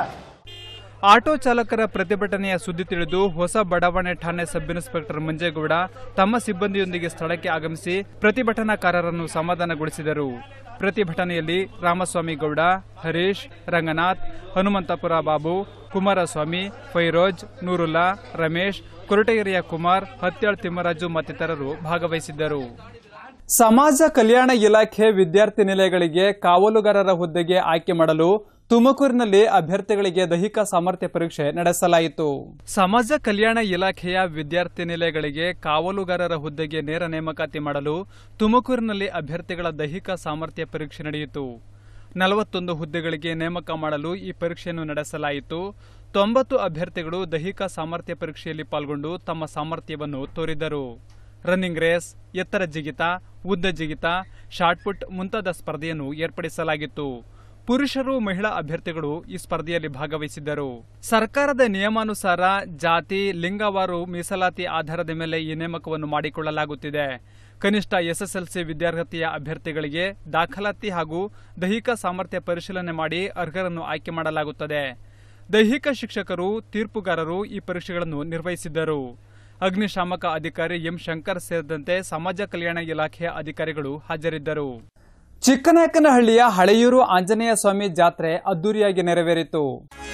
ಆಟೋ ಚಾಲಕರ ಪ್ರತಿಭಟನೆಯ ಸುದ್ದಿ ತಿಳಿದು ಹೊಸ ಬಡಾವಣೆ ಠಾಣೆ ಸಬ್ ಇನ್ಸ್ಪೆಕ್ಟರ್ ಮಂಜೇಗೌಡ ತಮ್ಮ ಸಿಬ್ಬಂದಿಯೊಂದಿಗೆ ಸ್ಥಳಕ್ಕೆ ಆಗಮಿಸಿ ಪ್ರತಿಭಟನಾಕಾರರನ್ನು ಸಮಾಧಾನಗೊಳಿಸಿದರು. ಪ್ರತಿಭಟನೆಯಲ್ಲಿ ರಾಮಸ್ವಾಮಿ ಗೌಡ, ಹರೀಶ್, ರಂಗನಾಥ್, ಹನುಮಂತಪುರ ಬಾಬು, ಕುಮಾರಸ್ವಾಮಿ, ಫೈರೋಜ್, ನೂರುಲ್ಲಾ, ರಮೇಶ್, ಕೊರಟಗೆರೆಯ ಕುಮಾರ್, ಹತ್ಯಾಳ್ ತಿಮ್ಮರಾಜು ಮತ್ತಿತರರು ಭಾಗವಹಿಸಿದ್ದರು. ಸಮಾಜ ಕಲ್ಯಾಣ ಇಲಾಖೆ ವಿದ್ಯಾರ್ಥಿ ನಿಲಯಗಳಿಗೆ ಕಾವಲುಗಾರರ ಹುದ್ದೆಗೆ ಆಯ್ಕೆ ಮಾಡಲು ತುಮಕೂರಿನಲ್ಲಿ ಅಭ್ಯರ್ಥಿಗಳಿಗೆ ದೈಹಿಕ ಸಾಮರ್ಥ್ಯ ಪರೀಕ್ಷೆ ನಡೆಸಲಾಯಿತು. ಸಮಾಜ ಕಲ್ಯಾಣ ಇಲಾಖೆಯ ವಿದ್ಯಾರ್ಥಿ ನಿಲಯಗಳಿಗೆ ಕಾವಲುಗಾರರ ಹುದ್ದೆಗೆ ನೇರ ನೇಮಕಾತಿ ಮಾಡಲು ತುಮಕೂರಿನಲ್ಲಿ ಅಭ್ಯರ್ಥಿಗಳ ದೈಹಿಕ ಸಾಮರ್ಥ್ಯ ಪರೀಕ್ಷೆ ನಡೆಯಿತು. ನಲವತ್ತೊಂದು ಹುದ್ದೆಗಳಿಗೆ ನೇಮಕ ಮಾಡಲು ಈ ಪರೀಕ್ಷೆಯನ್ನು ನಡೆಸಲಾಯಿತು. ತೊಂಬತ್ತು ಅಭ್ಯರ್ಥಿಗಳು ದೈಹಿಕ ಸಾಮರ್ಥ್ಯ ಪರೀಕ್ಷೆಯಲ್ಲಿ ಪಾಲ್ಗೊಂಡು ತಮ್ಮ ಸಾಮರ್ಥ್ಯವನ್ನು ತೋರಿದರು. ರನ್ನಿಂಗ್ ರೇಸ್, ಎತ್ತರ ಜಿಗಿತ, ಉದ್ದ ಜಿಗಿತ, ಶಾಟ್ಪುಟ್ ಮುಂತಾದ ಸ್ಪರ್ಧೆಯನ್ನು ಏರ್ಪಡಿಸಲಾಗಿತ್ತು. ಪುರುಷರು ಮಹಿಳಾ ಅಭ್ಯರ್ಥಿಗಳು ಈ ಸ್ಪರ್ಧೆಯಲ್ಲಿ ಭಾಗವಹಿಸಿದ್ದರು. ಸರ್ಕಾರದ ನಿಯಮಾನುಸಾರ ಜಾತಿ, ಲಿಂಗವಾರು ಮೀಸಲಾತಿ ಆಧಾರದ ಮೇಲೆ ಈ ನೇಮಕವನ್ನು ಮಾಡಿಕೊಳ್ಳಲಾಗುತ್ತಿದೆ. ಕನಿಷ್ಠ ಎಸ್ಎಸ್ಎಲ್ಸಿ ವಿದ್ಯಾರ್ಹತೆಯ ಅಭ್ಯರ್ಥಿಗಳಿಗೆ ದಾಖಲಾತಿ ಹಾಗೂ ದೈಹಿಕ ಸಾಮರ್ಥ್ಯ ಪರಿಶೀಲನೆ ಮಾಡಿ ಅರ್ಹರನ್ನು ಆಯ್ಕೆ ಮಾಡಲಾಗುತ್ತದೆ. ದೈಹಿಕ ಶಿಕ್ಷಕರು, ತೀರ್ಪುಗಾರರು ಈ ಪರೀಕ್ಷೆಗಳನ್ನು ನಿರ್ವಹಿಸಿದ್ದರು. ಅಗ್ನಿಶಾಮಕ ಅಧಿಕಾರಿ ಎಂ ಶಂಕರ್ ಸೇರಿದಂತೆ ಸಮಾಜ ಕಲ್ಯಾಣ ಇಲಾಖೆಯ ಅಧಿಕಾರಿಗಳು ಹಾಜರಿದ್ದರು. ಚಿಕ್ಕನಾಯಕನಹಳ್ಳಿಯ ಹಳೆಯೂರು ಆಂಜನೇಯ ಸ್ವಾಮಿ ಜಾತ್ರೆ ಅದ್ದೂರಿಯಾಗಿ ನೆರವೇರಿತು.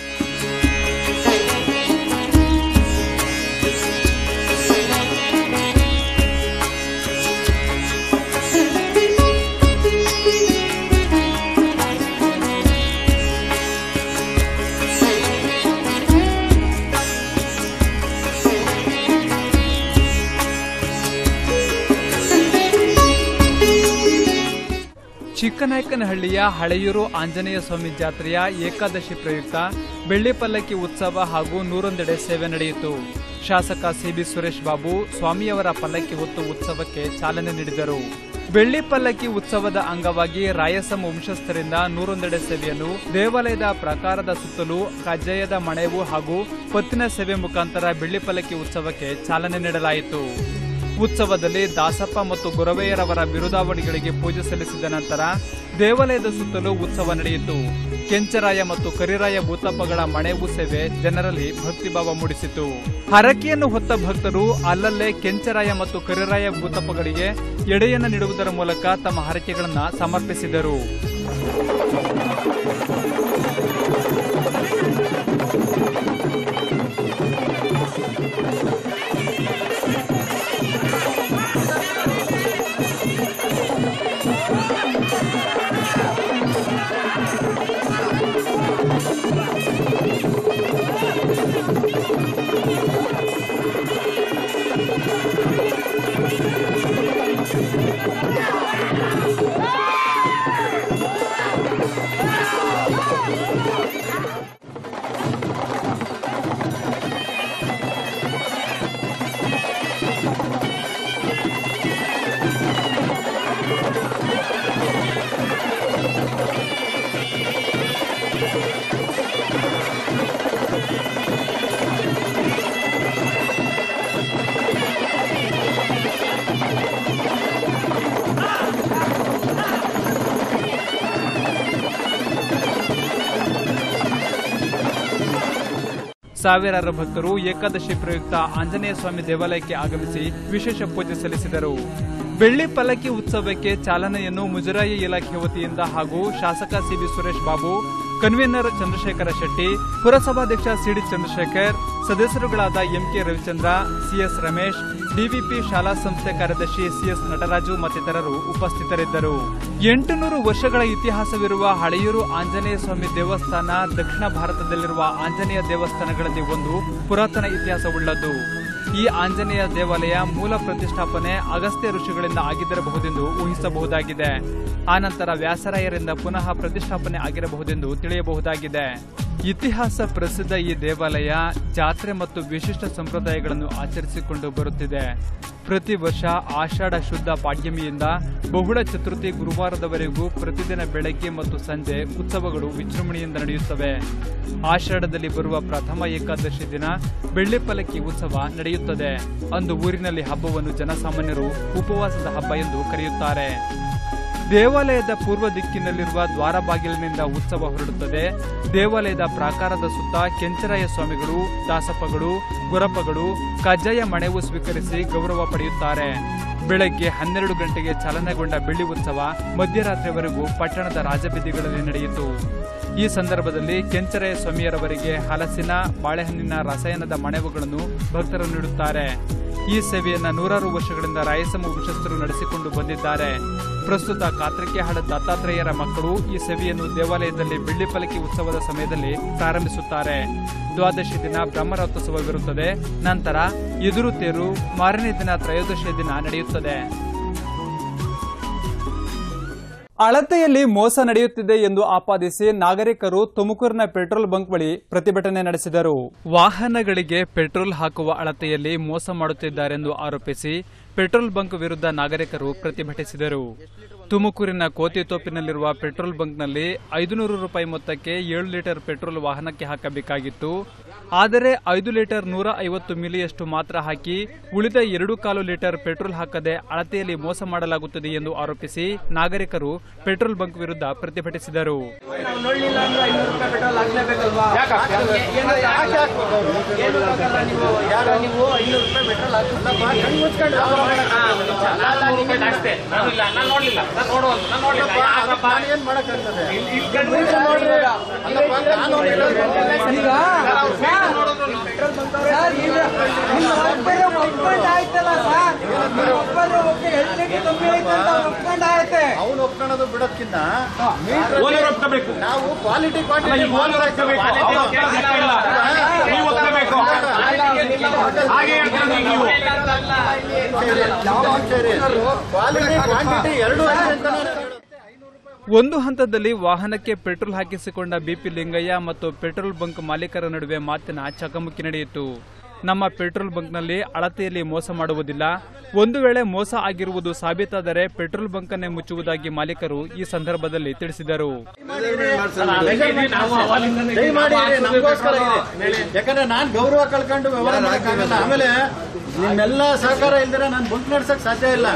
ಚಿಕ್ಕನಾಯಕನಹಳ್ಳಿಯ ಹಳೆಯೂರು ಆಂಜನೇಯ ಸ್ವಾಮಿ ಜಾತ್ರೆಯ ಏಕಾದಶಿ ಪ್ರಯುಕ್ತ ಬೆಳ್ಳಿ ಪಲ್ಲಕ್ಕಿ ಉತ್ಸವ ಹಾಗೂ ನೂರೊಂದೆಡೆ ಸೇವೆ ನಡೆಯಿತು. ಶಾಸಕ ಸಿಬಿ ಸುರೇಶ್ ಬಾಬು ಸ್ವಾಮಿಯವರ ಪಲ್ಲಕ್ಕಿ ಹೊತ್ತು ಉತ್ಸವಕ್ಕೆ ಚಾಲನೆ ನೀಡಿದರು. ಬೆಳ್ಳಿ ಪಲ್ಲಕ್ಕಿ ಉತ್ಸವದ ಅಂಗವಾಗಿ ರಾಯಸಂ ವಂಶಸ್ಥರಿಂದ ನೂರೊಂದೆಡೆ ಸೇವೆಯನ್ನು ದೇವಾಲಯದ ಪ್ರಾಕಾರದ ಸುತ್ತಲೂ ಕಜ್ಜಾಯದ ಮಣೆವು ಹಾಗೂ ಪತ್ತಿನ ಸೇವೆ ಮುಖಾಂತರ ಬೆಳ್ಳಿ ಪಲ್ಲಕ್ಕಿ ಉತ್ಸವಕ್ಕೆ ಚಾಲನೆ ನೀಡಲಾಯಿತು. ಉತ್ಸವದಲ್ಲಿ ದಾಸಪ್ಪ ಮತ್ತು ಗುರವಯ್ಯರವರ ಬಿರುದಾವಳಿಗಳಿಗೆ ಪೂಜೆ ಸಲ್ಲಿಸಿದ ನಂತರ ದೇವಾಲಯದ ಸುತ್ತಲೂ ಉತ್ಸವ ನಡೆಯಿತು. ಕೆಂಚರಾಯ ಮತ್ತು ಕರಿರಾಯ ಭೂತಪ್ಪಗಳ ಮಣೆವು ಸೇವೆ ಜನರಲ್ಲಿ ಭಕ್ತಿಭಾವ ಮೂಡಿಸಿತು. ಹರಕೆಯನ್ನು ಹೊತ್ತ ಭಕ್ತರು ಅಲ್ಲಲ್ಲೇ ಕೆಂಚರಾಯ ಮತ್ತು ಕರಿರಾಯ ಭೂತಪ್ಪಗಳಿಗೆ ಎಡೆಯನ್ನು ನೀಡುವುದರ ಮೂಲಕ ತಮ್ಮ ಹರಕೆಗಳನ್ನು ಸಮರ್ಪಿಸಿದರು. ಸಾವಿರಾರು ಭಕ್ತರು ಏಕಾದಶಿ ಪ್ರಯುಕ್ತ ಆಂಜನೇಯ ಸ್ವಾಮಿ ದೇವಾಲಯಕ್ಕೆ ಆಗಮಿಸಿ ವಿಶೇಷ ಪೂಜೆ ಸಲ್ಲಿಸಿದರು. ಬೆಳ್ಳಿ ಪಲ್ಲಕ್ಕಿ ಉತ್ಸವಕ್ಕೆ ಚಾಲನೆಯನ್ನು ಮುಜರಾಯಿ ಇಲಾಖೆ ವತಿಯಿಂದ ಹಾಗೂ ಶಾಸಕ ಸಿಬಿ ಸುರೇಶ್ ಬಾಬು, ಕನ್ವೀನರ್ ಚಂದ್ರಶೇಖರ ಶೆಟ್ಟಿ, ಪುರಸಭಾಧ್ಯಕ್ಷ ಸಿಡಿ ಚಂದ್ರಶೇಖರ್, ಸದಸ್ಯರುಗಳಾದ MK Ravichandra, CS Ramesh, DVP ಶಾಲಾ ಸಂಸ್ಥೆ ಕಾರ್ಯದರ್ಶಿ ಸಿಎಸ್ ನಟರಾಜು ಮತ್ತಿತರರು ಉಪಸ್ಥಿತರಿದ್ದರು. ಎಂಟುನೂರು ವರ್ಷಗಳ ಇತಿಹಾಸವಿರುವ ಹಳೆಯೂರು ಆಂಜನೇಯ ಸ್ವಾಮಿ ದೇವಸ್ಥಾನ ದಕ್ಷಿಣ ಭಾರತದಲ್ಲಿರುವ ಆಂಜನೇಯ ದೇವಸ್ಥಾನಗಳಲ್ಲಿ ಒಂದು ಪುರಾತನ ಇತಿಹಾಸವುಳ್ಳದ್ದು. ಈ ಆಂಜನೇಯ ದೇವಾಲಯ ಮೂಲ ಪ್ರತಿಷ್ಠಾಪನೆ ಅಗಸ್ತ್ಯ ಋಷಿಗಳಿಂದ ಆಗಿದ್ದಿರಬಹುದೆಂದು ಊಹಿಸಬಹುದಾಗಿದೆ. ಆನಂತರ ವ್ಯಾಸರಾಯರಿಂದ ಪುನಃ ಪ್ರತಿಷ್ಠಾಪನೆ ಆಗಿರಬಹುದೆಂದು ತಿಳಿಯಬಹುದಾಗಿದೆ. ಇತಿಹಾಸ ಪ್ರಸಿದ್ಧ ಈ ದೇವಾಲಯ ಜಾತ್ರೆ ಮತ್ತು ವಿಶಿಷ್ಟ ಸಂಪ್ರದಾಯಗಳನ್ನು ಆಚರಿಸಿಕೊಂಡು ಬರುತ್ತಿದೆ. ಪ್ರತಿ ವರ್ಷ ಆಷಾಢ ಶುದ್ಧ ಪಾಡ್ಯಮಿಯಿಂದ ಬಹುಳ ಚತುರ್ಥಿ ಗುರುವಾರದವರೆಗೂ ಪ್ರತಿದಿನ ಬೆಳಗ್ಗೆ ಮತ್ತು ಸಂಜೆ ಉತ್ಸವಗಳು ವಿಜೃಂಭಣೆಯಿಂದ ನಡೆಯುತ್ತವೆ. ಆಷಾಢದಲ್ಲಿ ಬರುವ ಪ್ರಥಮ ಏಕಾದಶಿ ದಿನ ಬೆಳ್ಳಿ ಪಲ್ಲಕ್ಕಿ ಉತ್ಸವ ನಡೆಯುತ್ತದೆ. ಅಂದು ಊರಿನಲ್ಲಿ ಹಬ್ಬವನ್ನು ಜನಸಾಮಾನ್ಯರು ಉಪವಾಸದ ಹಬ್ಬ ಎಂದು ಕರೆಯುತ್ತಾರೆ. ದೇವಾಲಯದ ಪೂರ್ವ ದಿಕ್ಕಿನಲ್ಲಿರುವ ದ್ವಾರ ಬಾಗಿಲಿನಿಂದ ಉತ್ಸವ ಹೊರಡುತ್ತದೆ. ದೇವಾಲಯದ ಪ್ರಾಕಾರದ ಸುತ್ತ ಕೆಂಚರಾಯ ಸ್ವಾಮಿಗಳು, ದಾಸಪ್ಪಗಳು, ಗುರಪ್ಪಗಳು ಕಜ್ಜಾಯ ಮಣೆವು ಸ್ವೀಕರಿಸಿ ಗೌರವ ಪಡೆಯುತ್ತಾರೆ. ಬೆಳಗ್ಗೆ ಹನ್ನೆರಡು ಗಂಟೆಗೆ ಚಾಲನೆಗೊಂಡ ಬೆಳ್ಳಿ ಉತ್ಸವ ಮಧ್ಯರಾತ್ರಿವರೆಗೂ ಪಟ್ಟಣದ ರಾಜಬೀದಿಗಳಲ್ಲಿ ನಡೆಯಿತು. ಈ ಸಂದರ್ಭದಲ್ಲಿ ಕೆಂಚರಾಯ ಸ್ವಾಮಿಯರವರಿಗೆ ಹಲಸಿನ, ಬಾಳೆಹಣ್ಣಿನ ರಸಾಯನದ ಮಣೆವುಗಳನ್ನು ಭಕ್ತರು ನೀಡುತ್ತಾರೆ. ಈ ಸೇವೆಯನ್ನು ನೂರಾರು ವರ್ಷಗಳಿಂದ ರಾಯಸಮ ವಂಶಸ್ಥರು ನಡೆಸಿಕೊಂಡು ಬಂದಿದ್ದಾರೆ. ಪ್ರಸ್ತುತ ಕಾತ್ರಿಕೆಹಾಳ ದತ್ತಾತ್ರೇಯರ ಮಕ್ಕಳು ಈ ಸೇವೆಯನ್ನು ದೇವಾಲಯದಲ್ಲಿ ಬೆಳ್ಳಿ ಪಲ್ಲಕ್ಕಿ ಉತ್ಸವದ ಸಮಯದಲ್ಲಿ ಪ್ರಾರಂಭಿಸುತ್ತಾರೆ. ದ್ವಾದಶಿ ದಿನ ಬ್ರಹ್ಮರಥೋತ್ಸವವಿರುತ್ತದೆ. ನಂತರ ಎದುರು ತೇರು ಮಾರನೇ ದಿನ ತ್ರಯೋದಶಿ ದಿನ ನಡೆಯುತ್ತದೆ. ಅಳತೆಯಲ್ಲಿ ಮೋಸ ನಡೆಯುತ್ತಿದೆ ಎಂದು ಆಪಾದಿಸಿ ನಾಗರಿಕರು ತುಮಕೂರಿನ ಪೆಟ್ರೋಲ್ ಬಂಕ್ ಬಳಿ ಪ್ರತಿಭಟನೆ ನಡೆಸಿದರು. ವಾಹನಗಳಿಗೆ ಪೆಟ್ರೋಲ್ ಹಾಕುವ ಅಳತೆಯಲ್ಲಿ ಮೋಸ ಮಾಡುತ್ತಿದ್ದಾರೆಂದು ಆರೋಪಿಸಿ ಪೆಟ್ರೋಲ್ ಬಂಕ್ ವಿರುದ್ಧ ನಾಗರಿಕರು ಪ್ರತಿಭಟಿಸಿದರು. ತುಮಕೂರಿನ ಕೋತಿತೋಪಿನಲ್ಲಿರುವ ಪೆಟ್ರೋಲ್ ಬಂಕ್ನಲ್ಲಿ ಐದುನೂರು ರೂಪಾಯಿ ಮೊತ್ತಕ್ಕೆ ಏಳು ಲೀಟರ್ ಪೆಟ್ರೋಲ್ ವಾಹನಕ್ಕೆ ಹಾಕಬೇಕಾಗಿತ್ತು. ಆದರೆ ಐದು ಲೀಟರ್ ನೂರ ಐವತ್ತು ಮಿಲಿಯಷ್ಟು ಮಾತ್ರ ಹಾಕಿ ಉಳಿದ ಎರಡು ಕಾಲು ಲೀಟರ್ ಪೆಟ್ರೋಲ್ ಹಾಕದೆ ಅಳತೆಯಲ್ಲಿ ಮೋಸ ಮಾಡಲಾಗುತ್ತದೆ ಎಂದು ಆರೋಪಿಸಿ ನಾಗರಿಕರು ಪೆಟ್ರೋಲ್ ಬಂಕ್ ವಿರುದ್ಧ ಪ್ರತಿಭಟಿಸಿದರು. ಅವನು ಒಪ್ಕೊಳ್ಳೋದು ಬಿಡೋದ್ಕಿಂತ ನಾವು ಕ್ವಾಲಿಟಿ ಕ್ವಾಂಟಿಟಿ ಎರಡು. ಒಂದು ಹಂತದಲ್ಲಿ ವಾಹನಕ್ಕೆ ಪೆಟ್ರೋಲ್ ಹಾಕಿಸಿಕೊಂಡ ಬಿಪಿ ಲಿಂಗಯ್ಯ ಮತ್ತು ಪೆಟ್ರೋಲ್ ಬಂಕ್ ಮಾಲೀಕರ ನಡುವೆ ಮಾತಿನ ಚಕಮಕಿ ನಡೆಯಿತು. ನಮ್ಮ ಪೆಟ್ರೋಲ್ ಬಂಕ್ನಲ್ಲಿ ಅಳತೆಯಲ್ಲಿ ಮೋಸ ಮಾಡುವುದಿಲ್ಲ, ಒಂದು ವೇಳೆ ಮೋಸ ಆಗಿರುವುದು ಸಾಬೀತಾದರೆ ಪೆಟ್ರೋಲ್ ಬಂಕನ್ನೇ ಮುಚ್ಚುವುದಾಗಿ ಮಾಲೀಕರು ಈ ಸಂದರ್ಭದಲ್ಲಿ ತಿಳಿಸಿದರು. ಯಾಕಂದ್ರೆ ನಾನ್ ಗೌರವ ಕಳ್ಕೊಂಡು ವ್ಯವಹಾರ ಮಾಡಕ್ಕಾಗಲ್ಲ. ಆಮೇಲೆ ನಿಮ್ಮೆಲ್ಲ ಸಹಕಾರ ಇಲ್ದಿರ ನಾನು ಬಂಕ್ ನಡ್ಸಕ್ ಸಾಧ್ಯ ಇಲ್ಲ.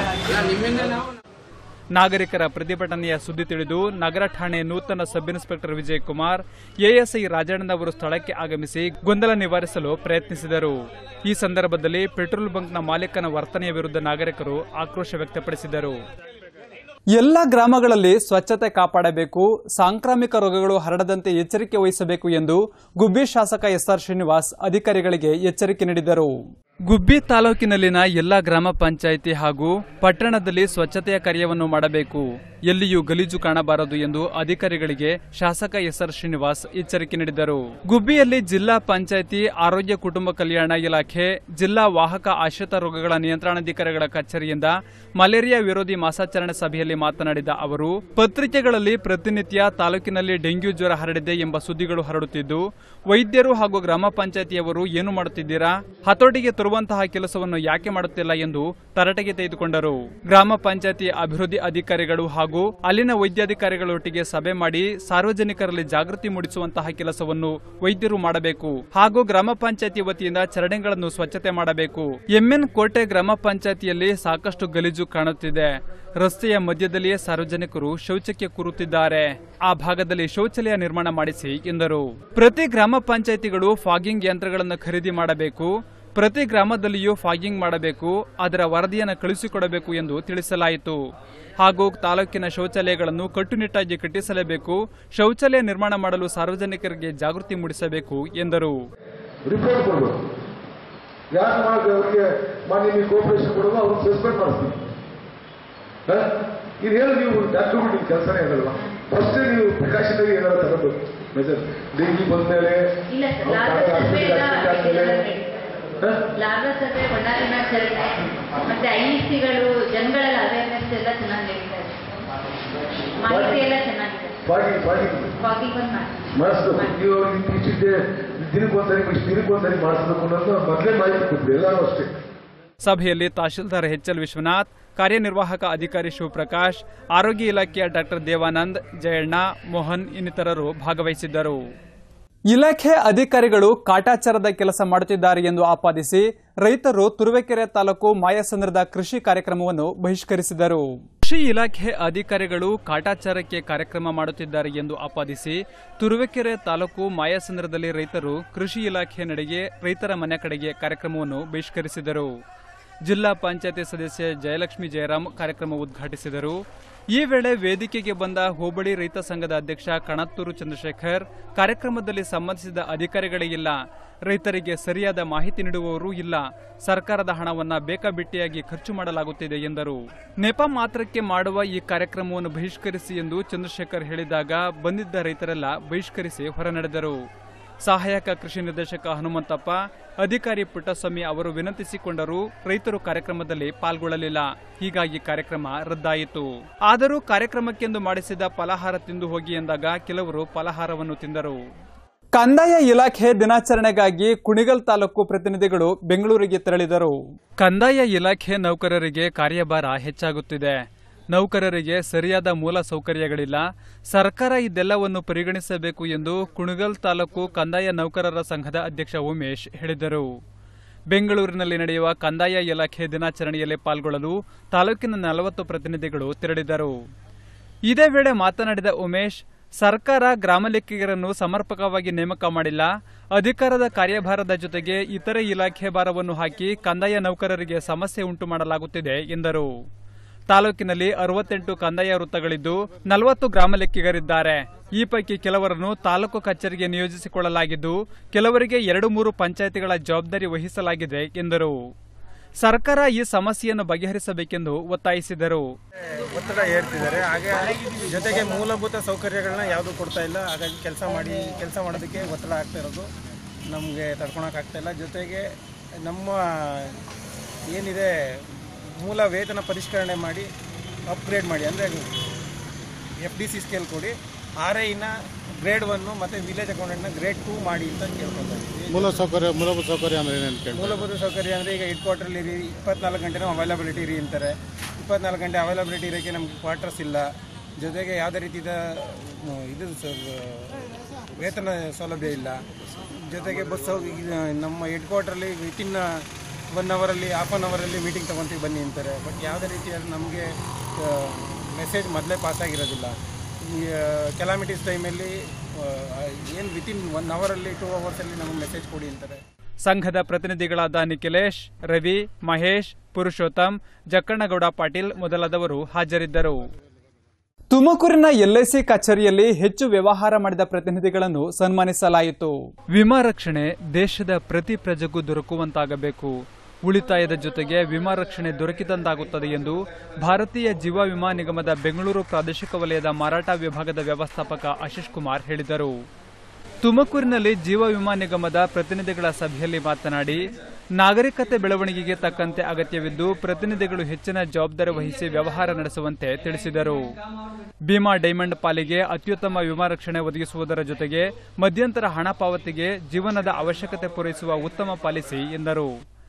ನಾಗರಿಕರ ಪ್ರತಿಭಟನೆಯ ಸುದ್ದಿ ತಿಳಿದು ನಗರ ಠಾಣೆ ನೂತನ sub inspector Vijay Kumar, ASI ರಾಜಣ್ಣನವರು ಸ್ಥಳಕ್ಕೆ ಆಗಮಿಸಿ ಗೊಂದಲ ನಿವಾರಿಸಲು ಪ್ರಯತ್ನಿಸಿದರು. ಈ ಸಂದರ್ಭದಲ್ಲಿ ಪೆಟ್ರೋಲ್ ಬಂಕ್ನ ಮಾಲೀಕನ ವರ್ತನೆಯ ವಿರುದ್ಧ ನಾಗರಿಕರು ಆಕ್ರೋಶ ವ್ಯಕ್ತಪಡಿಸಿದರು. ಎಲ್ಲ ಗ್ರಾಮಗಳಲ್ಲಿ ಸ್ವಚ್ಛತೆ ಕಾಪಾಡಬೇಕು, ಸಾಂಕ್ರಾಮಿಕ ರೋಗಗಳು ಹರಡದಂತೆ ಎಚ್ಚರಿಕೆ ವಹಿಸಬೇಕು ಎಂದು ಗುಬ್ಬಿ ಶಾಸಕ ಎಸ್ಆರ್ ಶ್ರೀನಿವಾಸ್ ಅಧಿಕಾರಿಗಳಿಗೆ ಎಚ್ಚರಿಕೆ ನೀಡಿದರು. ಗುಬ್ಬಿ ತಾಲೂಕಿನಲ್ಲಿನ ಎಲ್ಲ ಗ್ರಾಮ ಪಂಚಾಯಿತಿ ಹಾಗೂ ಪಟ್ಟಣದಲ್ಲಿ ಸ್ವಚ್ಛತೆಯ ಕಾರ್ಯವನ್ನು ಮಾಡಬೇಕು, ಎಲ್ಲಿಯೂ ಗಲೀಜು ಕಾಣಬಾರದು ಎಂದು ಅಧಿಕಾರಿಗಳಿಗೆ ಶಾಸಕ ಎಸ್ಆರ್ ಶ್ರೀನಿವಾಸ್ ಎಚ್ಚರಿಕೆ ನೀಡಿದರು. ಗುಬ್ಬಿಯಲ್ಲಿ ಜಿಲ್ಲಾ ಪಂಚಾಯಿತಿ ಆರೋಗ್ಯ ಕುಟುಂಬ ಕಲ್ಯಾಣ ಇಲಾಖೆ, ಜಿಲ್ಲಾ ವಾಹಕ ಆಶ್ರಿತ ರೋಗಗಳ ನಿಯಂತ್ರಣಾಧಿಕಾರಿಗಳ ಕಚೇರಿಯಿಂದ ಮಲೇರಿಯಾ ವಿರೋಧಿ ಮಾಸಾಚರಣೆ ಸಭೆಯಲ್ಲಿ ಮಾತನಾಡಿದ ಅವರು, ಪತ್ರಿಕೆಗಳಲ್ಲಿ ಪ್ರತಿನಿತ್ಯ ತಾಲೂಕಿನಲ್ಲಿ ಡೆಂಗ್ಯೂ ಜ್ವರ ಹರಡಿದೆ ಎಂಬ ಸುದ್ದಿಗಳು ಹರಡುತ್ತಿದ್ದು, ವೈದ್ಯರು ಹಾಗೂ ಗ್ರಾಮ ಪಂಚಾಯಿತಿಯವರು ಏನು ಮಾಡುತ್ತಿದ್ದೀರಾ, ಹತೋಟಿಗೆ ತರುವಂತಹ ಕೆಲಸವನ್ನು ಯಾಕೆ ಮಾಡುತ್ತಿಲ್ಲ ಎಂದು ತರಾಟೆಗೆ ತೆಗೆದುಕೊಂಡರು. ಗ್ರಾಮ ಪಂಚಾಯಿತಿ ಅಭಿವೃದ್ಧಿ ಅಧಿಕಾರಿಗಳು ಹಾಗೂ ಅಲ್ಲಿನ ವೈದ್ಯಾಧಿಕಾರಿಗಳೊಟ್ಟಿಗೆ ಸಭೆ ಮಾಡಿ ಸಾರ್ವಜನಿಕರಲ್ಲಿ ಜಾಗೃತಿ ಮೂಡಿಸುವಂತಹ ಕೆಲಸವನ್ನು ವೈದ್ಯರು ಮಾಡಬೇಕು ಹಾಗೂ ಗ್ರಾಮ ಪಂಚಾಯಿತಿ ವತಿಯಿಂದ ಚರಂಡಿಗಳನ್ನು ಸ್ವಚ್ಛತೆ ಮಾಡಬೇಕು. ಎಂಎನ್ ಕೋಟೆ ಗ್ರಾಮ ಪಂಚಾಯಿತಿಯಲ್ಲಿ ಸಾಕಷ್ಟು ಗಲೀಜು ಕಾಣುತ್ತಿದೆ. ರಸ್ತೆಯ ಮಧ್ಯದಲ್ಲಿಯೇ ಸಾರ್ವಜನಿಕರು ಶೌಚಕ್ಕೆ ಕೂರುತ್ತಿದ್ದಾರೆ. ಆ ಭಾಗದಲ್ಲಿ ಶೌಚಾಲಯ ನಿರ್ಮಾಣ ಮಾಡಿಸಿ ಎಂದರು. ಪ್ರತಿ ಗ್ರಾಮ ಪಂಚಾಯಿತಿಗಳು ಫಾಗಿಂಗ್ ಯಂತ್ರಗಳನ್ನು ಖರೀದಿ ಮಾಡಬೇಕು. ಪ್ರತಿ ಗ್ರಾಮದಲ್ಲಿಯೂ ಫಾಗಿಂಗ್ ಮಾಡಬೇಕು, ಅದರ ವರದಿಯನ್ನು ಕಳುಹಿಸಿಕೊಡಬೇಕು ಎಂದು ತಿಳಿಸಲಾಯಿತು. ಹಾಗೂ ತಾಲೂಕಿನ ಶೌಚಾಲಯಗಳನ್ನು ಕಟ್ಟುನಿಟ್ಟಾಗಿ ಕಟ್ಟಿಸಲೇಬೇಕು. ಶೌಚಾಲಯ ನಿರ್ಮಾಣ ಮಾಡಲು ಸಾರ್ವಜನಿಕರಿಗೆ ಜಾಗೃತಿ ಮೂಡಿಸಬೇಕು ಎಂದರು. ಕೆಲಸನೇ ಆಗಲ್ವಾ? ಫಸ್ಟ್ ನೀವು ಪ್ರಿಕಾಷನರಿ ಏನಾದ್ರು ತಗೋಬೇಕು. ಮೆಜರ್ ಡೆಂಗಿ ಬಂದ್ಮೇಲೆ ಲಾರ್ವಾ ಸರ್ವೆ, ಒಳ್ಳಾರಿನಾಚರಣೆ ಮತ್ತೆ ಐಸಿಗಳು ಜನಗಳೆಲ್ಲ ಅವೇರ್ನೆಸ್ ಎಲ್ಲ ಚೆನ್ನಾಗಿ ನಡೀತಾ ಇದೆ. ಮಾಹಿತಿ ಎಲ್ಲ ಚೆನ್ನಾಗಿದೆ. ಸಭೆಯಲ್ಲಿ ತಹಶೀಲ್ದಾರ್ ಎಚ್ಎಲ್ ವಿಶ್ವನಾಥ್, ಕಾರ್ಯನಿರ್ವಾಹಕ ಅಧಿಕಾರಿ ಶಿವಪ್ರಕಾಶ್, ಆರೋಗ್ಯ ಇಲಾಖೆಯ ಡಾಕ್ಟರ್ ದೇವಾನಂದ್, ಜಯಣ್ಣ, ಮೋಹನ್ ಇನ್ನಿತರರು ಭಾಗವಹಿಸಿದ್ದರು. ಇಲಾಖೆ ಅಧಿಕಾರಿಗಳು ಕಾಟಾಚಾರದ ಕೆಲಸ ಮಾಡುತ್ತಿದ್ದಾರೆ ಎಂದು ಆಪಾದಿಸಿ ರೈತರು ತುರುವೇಕೆರೆ ತಾಲೂಕು ಮಾಯಸಂದ್ರದ ಕೃಷಿ ಕಾರ್ಯಕ್ರಮವನ್ನು ಬಹಿಷ್ಕರಿಸಿದರು. ಕೃಷಿ ಇಲಾಖೆ ಅಧಿಕಾರಿಗಳು ಕಾಟಾಚಾರಕ್ಕೆ ಕಾರ್ಯಕ್ರಮ ಮಾಡುತ್ತಿದ್ದಾರೆ ಎಂದು ಆಪಾದಿಸಿ ತುರುವೇಕೆರೆ ತಾಲೂಕು ಮಾಯಸಂದ್ರದಲ್ಲಿ ರೈತರು ಕೃಷಿ ಇಲಾಖೆ ನಡೆಗೆ ರೈತರ ಮನೆ ಕಡೆಗೆ ಕಾರ್ಯಕ್ರಮವನ್ನು ಬಹಿಷ್ಕರಿಸಿದರು. ಜಿಲ್ಲಾ ಪಂಚಾಯತಿ ಸದಸ್ಯೆ ಜಯಲಕ್ಷ್ಮಿ ಜಯರಾಮ್ ಕಾರ್ಯಕ್ರಮ ಉದ್ಘಾಟಿಸಿದರು. ಈ ವೇಳೆ ವೇದಿಕೆಗೆ ಬಂದ ಹೋಬಳಿ ರೈತ ಸಂಘದ ಅಧ್ಯಕ್ಷ ಕಣತ್ತೂರು ಚಂದ್ರಶೇಖರ್, ಕಾರ್ಯಕ್ರಮದಲ್ಲಿ ಸಂಬಂಧಿಸಿದ ಅಧಿಕಾರಿಗಳಿಲ್ಲ, ರೈತರಿಗೆ ಸರಿಯಾದ ಮಾಹಿತಿ ನೀಡುವವರು ಇಲ್ಲ, ಸರ್ಕಾರದ ಹಣವನ್ನ ಬೇಕಾಬಿಟ್ಟಿಯಾಗಿ ಖರ್ಚು ಮಾಡಲಾಗುತ್ತಿದೆ ಎಂದರು. ನೆಪ ಮಾತ್ರಕ್ಕೆ ಮಾಡುವ ಈ ಕಾರ್ಯಕ್ರಮವನ್ನು ಬಹಿಷ್ಕರಿಸಿ ಎಂದು ಚಂದ್ರಶೇಖರ್ ಹೇಳಿದಾಗ ಬಂದಿದ್ದ ರೈತರೆಲ್ಲ ಬಹಿಷ್ಕರಿಸಿ ಹೊರನಡೆದರು. ಸಹಾಯಕ ಕೃಷಿ ನಿರ್ದೇಶಕ ಹನುಮಂತಪ್ಪ, ಅಧಿಕಾರಿ ಪುಟ್ಟಸ್ವಾಮಿ ಅವರು ವಿನಂತಿಸಿಕೊಂಡರೂ ರೈತರು ಕಾರ್ಯಕ್ರಮದಲ್ಲಿ ಪಾಲ್ಗೊಳ್ಳಲಿಲ್ಲ. ಹೀಗಾಗಿ ಕಾರ್ಯಕ್ರಮ ರದ್ದಾಯಿತು. ಆದರೂ ಕಾರ್ಯಕ್ರಮಕ್ಕೆಂದು ಮಾಡಿಸಿದ ಫಲಾಹಾರ ತಿಂದು ಹೋಗಿ ಎಂದಾಗ ಕೆಲವರು ಫಲಾಹಾರವನ್ನು ತಿಂದರು. ಕಂದಾಯ ಇಲಾಖೆ ದಿನಾಚರಣೆಗಾಗಿ ಕುಣಿಗಲ್ ತಾಲೂಕು ಪ್ರತಿನಿಧಿಗಳು ಬೆಂಗಳೂರಿಗೆ ತೆರಳಿದರು. ಕಂದಾಯ ಇಲಾಖೆ ನೌಕರರಿಗೆ ಕಾರ್ಯಭಾರ ಹೆಚ್ಚಾಗುತ್ತಿದೆ. ನೌಕರರಿಗೆ ಸರಿಯಾದ ಮೂಲ ಸೌಕರ್ಯಗಳಿಲ್ಲ. ಸರ್ಕಾರ ಇದೆಲ್ಲವನ್ನು ಪರಿಗಣಿಸಬೇಕು ಎಂದು ಕುಣಿಗಲ್ ತಾಲೂಕು ಕಂದಾಯ ನೌಕರರ ಸಂಘದ ಅಧ್ಯಕ್ಷ ಉಮೇಶ್ ಹೇಳಿದರು. ಬೆಂಗಳೂರಿನಲ್ಲಿ ನಡೆಯುವ ಕಂದಾಯ ಇಲಾಖೆ ದಿನಾಚರಣೆಯಲ್ಲಿ ಪಾಲ್ಗೊಳ್ಳಲು ತಾಲೂಕಿನ ನಲವತ್ತು ಪ್ರತಿನಿಧಿಗಳು ತೆರಳಿದರು. ಇದೇ ವೇಳೆ ಮಾತನಾಡಿದ ಉಮೇಶ್, ಸರ್ಕಾರ ಗ್ರಾಮ ಲೆಕ್ಕಿಗರನ್ನು ಸಮರ್ಪಕವಾಗಿ ನೇಮಕ ಮಾಡಿಲ್ಲ. ಅಧಿಕಾರದ ಕಾರ್ಯಭಾರದ ಜೊತೆಗೆ ಇತರೆ ಇಲಾಖೆ ಭಾರವನ್ನು ಹಾಕಿ ಕಂದಾಯ ನೌಕರರಿಗೆ ಸಮಸ್ಯೆ ಉಂಟು ಮಾಡಲಾಗುತ್ತಿದೆ ಎಂದರು. ತಾಲೂಕಿನಲ್ಲಿ ಅರವತ್ತೆಂಟು ಕಂದಾಯ ವೃತ್ತಗಳಿದ್ದು ನಲವತ್ತು ಗ್ರಾಮ ಲೆಕ್ಕಿಗರಿದ್ದಾರೆ. ಈ ಪೈಕಿ ಕೆಲವರನ್ನು ತಾಲೂಕು ಕಚೇರಿಗೆ ನಿಯೋಜಿಸಿಕೊಳ್ಳಲಾಗಿದ್ದು ಕೆಲವರಿಗೆ ಎರಡು ಮೂರು ಪಂಚಾಯಿತಿಗಳ ಜವಾಬ್ದಾರಿ ವಹಿಸಲಾಗಿದೆ ಎಂದರು. ಸರ್ಕಾರ ಈ ಸಮಸ್ಯೆಯನ್ನು ಬಗೆಹರಿಸಬೇಕೆಂದು ಒತ್ತಾಯಿಸಿದರು. ಒತ್ತಡ ಹೇರ್ತಿದ್ದಾರೆ, ಹಾಗೆ ಜೊತೆಗೆ ಮೂಲಭೂತ ಸೌಕರ್ಯಗಳನ್ನ ಯಾವುದು ಕೊಡ್ತಾ ಇಲ್ಲ. ಹಾಗಾಗಿ ಕೆಲಸ ಮಾಡಿ ಕೆಲಸ ಮಾಡೋದಕ್ಕೆ ಒತ್ತಡ ಆಗ್ತಾ ಇರೋದು ನಮಗೆ ತಡ್ಕೊಳಕ್ಕಾಗ್ತಾ ಇಲ್ಲ. ಜೊತೆಗೆ ನಮ್ಮ ಏನಿದೆ ಮೂಲ ವೇತನ ಪರಿಷ್ಕರಣೆ ಮಾಡಿ ಅಪ್ಗ್ರೇಡ್ ಮಾಡಿ, ಅಂದರೆ ಎಫ್ ಡಿ ಸಿ ಸ್ಕೇಲ್ ಕೊಡಿ, ಆರ್ ಐನ ಗ್ರೇಡ್ ಒನ್ ಮತ್ತು ವಿಲೇಜ್ ಅಕೌಂಟೆಂಟ್ನ ಗ್ರೇಡ್ ಟೂ ಮಾಡಿ ಅಂತ ಕೇಳ್ಕೊತಾ ಇದ್ದೀವಿ. ಮೂಲ ಸೌಕರ್ಯ ಮೂಲಭೂತ ಸೌಕರ್ಯ ಅಂದರೆ ಏನೇನು ಕೇಳಿ ಮೂಲಭೂತ ಸೌಕರ್ಯ ಅಂದರೆ ಈಗ ಹೆಡ್ ಕ್ವಾರ್ಟರ್ಲಿ ಇರಿ ಇಪ್ಪತ್ನಾಲ್ಕು ಗಂಟೆನೂ ಅವೈಲಬಿಲಿಟಿ ಇರಿ ಅಂತಾರೆ. ಇಪ್ಪತ್ನಾಲ್ಕು ಗಂಟೆ ಅವೈಲಬಿಲಿಟಿ ಇರೋಕ್ಕೆ ನಮಗೆ ಕ್ವಾರ್ಟರ್ಸ್ ಇಲ್ಲ. ಜೊತೆಗೆ ಯಾವುದೇ ರೀತಿಯ ಇದು ವೇತನ ಸೌಲಭ್ಯ ಇಲ್ಲ. ಜೊತೆಗೆ ಬಸ್ ನಮ್ಮ ಹೆಡ್ ಕ್ವಾರ್ಟರ್ಲಿ ವಿತಿನ್ ಒನ್ ಅವರಲ್ಲಿ ಹಾಫ್ ಆನ್ ಅವರಲ್ಲಿ ಮೀಟಿಂಗ್ ತೊಗೊತೀವಿ ಬನ್ನಿ ಅಂತಾರೆ. ಬಟ್ ಯಾವುದೇ ರೀತಿಯಾದ ನಮಗೆ ಮೆಸೇಜ್ ಮೊದಲೇ ಪಾಸ್ ಆಗಿರೋದಿಲ್ಲ. ಈ ಕೆಲಾಮಿಟೀಸ್ ಟೈಮಲ್ಲಿ ಏನು ವಿತಿನ್ ಒನ್ ಅವರಲ್ಲಿ ಟೂ ಅವರ್ಸಲ್ಲಿ ನಮಗೆ ಮೆಸೇಜ್ ಕೊಡಿ ಅಂತಾರೆ. ಸಂಘದ ಪ್ರತಿನಿಧಿಗಳಾದ ನಿಖಿಲೇಶ್, ರವಿ, ಮಹೇಶ್, ಪುರುಷೋತ್ತಮ್, ಜಕ್ಕಣ್ಣಗೌಡ ಪಾಟೀಲ್ ಮೊದಲಾದವರು ಹಾಜರಿದ್ದರು. ತುಮಕೂರಿನ ಎಲ್ಐಸಿ ಕಚೇರಿಯಲ್ಲಿ ಹೆಚ್ಚು ವ್ಯವಹಾರ ಮಾಡಿದ ಪ್ರತಿನಿಧಿಗಳನ್ನು ಸನ್ಮಾನಿಸಲಾಯಿತು. ವಿಮಾ ರಕ್ಷಣೆ ದೇಶದ ಪ್ರತಿ ಪ್ರಜೆಗೂ ದೊರಕುವಂತಾಗಬೇಕು. ಉಳಿತಾಯದ ಜೊತೆಗೆ ವಿಮಾ ರಕ್ಷಣೆ ದೊರಕಿದಂತಾಗುತ್ತದೆ ಎಂದು ಭಾರತೀಯ ಜೀವ ವಿಮಾ ನಿಗಮದ ಬೆಂಗಳೂರು ಪ್ರಾದೇಶಿಕ ವಲಯದ ಮಾರಾಟ ವಿಭಾಗದ ವ್ಯವಸ್ಥಾಪಕ ಆಶೀಶ್ ಕುಮಾರ್ ಹೇಳಿದರು. ತುಮಕೂರಿನಲ್ಲಿ ಜೀವ ವಿಮಾ ನಿಗಮದ ಪ್ರತಿನಿಧಿಗಳ ಸಭೆಯಲ್ಲಿ ಮಾತನಾಡಿ, ನಾಗರಿಕತೆ ಬೆಳವಣಿಗೆಗೆ ತಕ್ಕಂತೆ ಅಗತ್ಯವಿದ್ದು ಪ್ರತಿನಿಧಿಗಳು ಹೆಚ್ಚಿನ ಜವಾಬ್ದಾರಿ ವಹಿಸಿ ವ್ಯವಹಾರ ನಡೆಸುವಂತೆ ತಿಳಿಸಿದರು. ಭೀಮಾ ಡೈಮಂಡ್ ಪಾಲಿಗೆ ಅತ್ಯುತ್ತಮ ವಿಮಾ ರಕ್ಷಣೆ ಒದಗಿಸುವುದರ ಜೊತೆಗೆ ಮಧ್ಯಂತರ ಹಣ ಪಾವತಿಗೆ ಜೀವನದ ಅವಶ್ಯಕತೆ ಪೂರೈಸುವ ಉತ್ತಮ ಪಾಲಿಸಿ ಎಂದರು.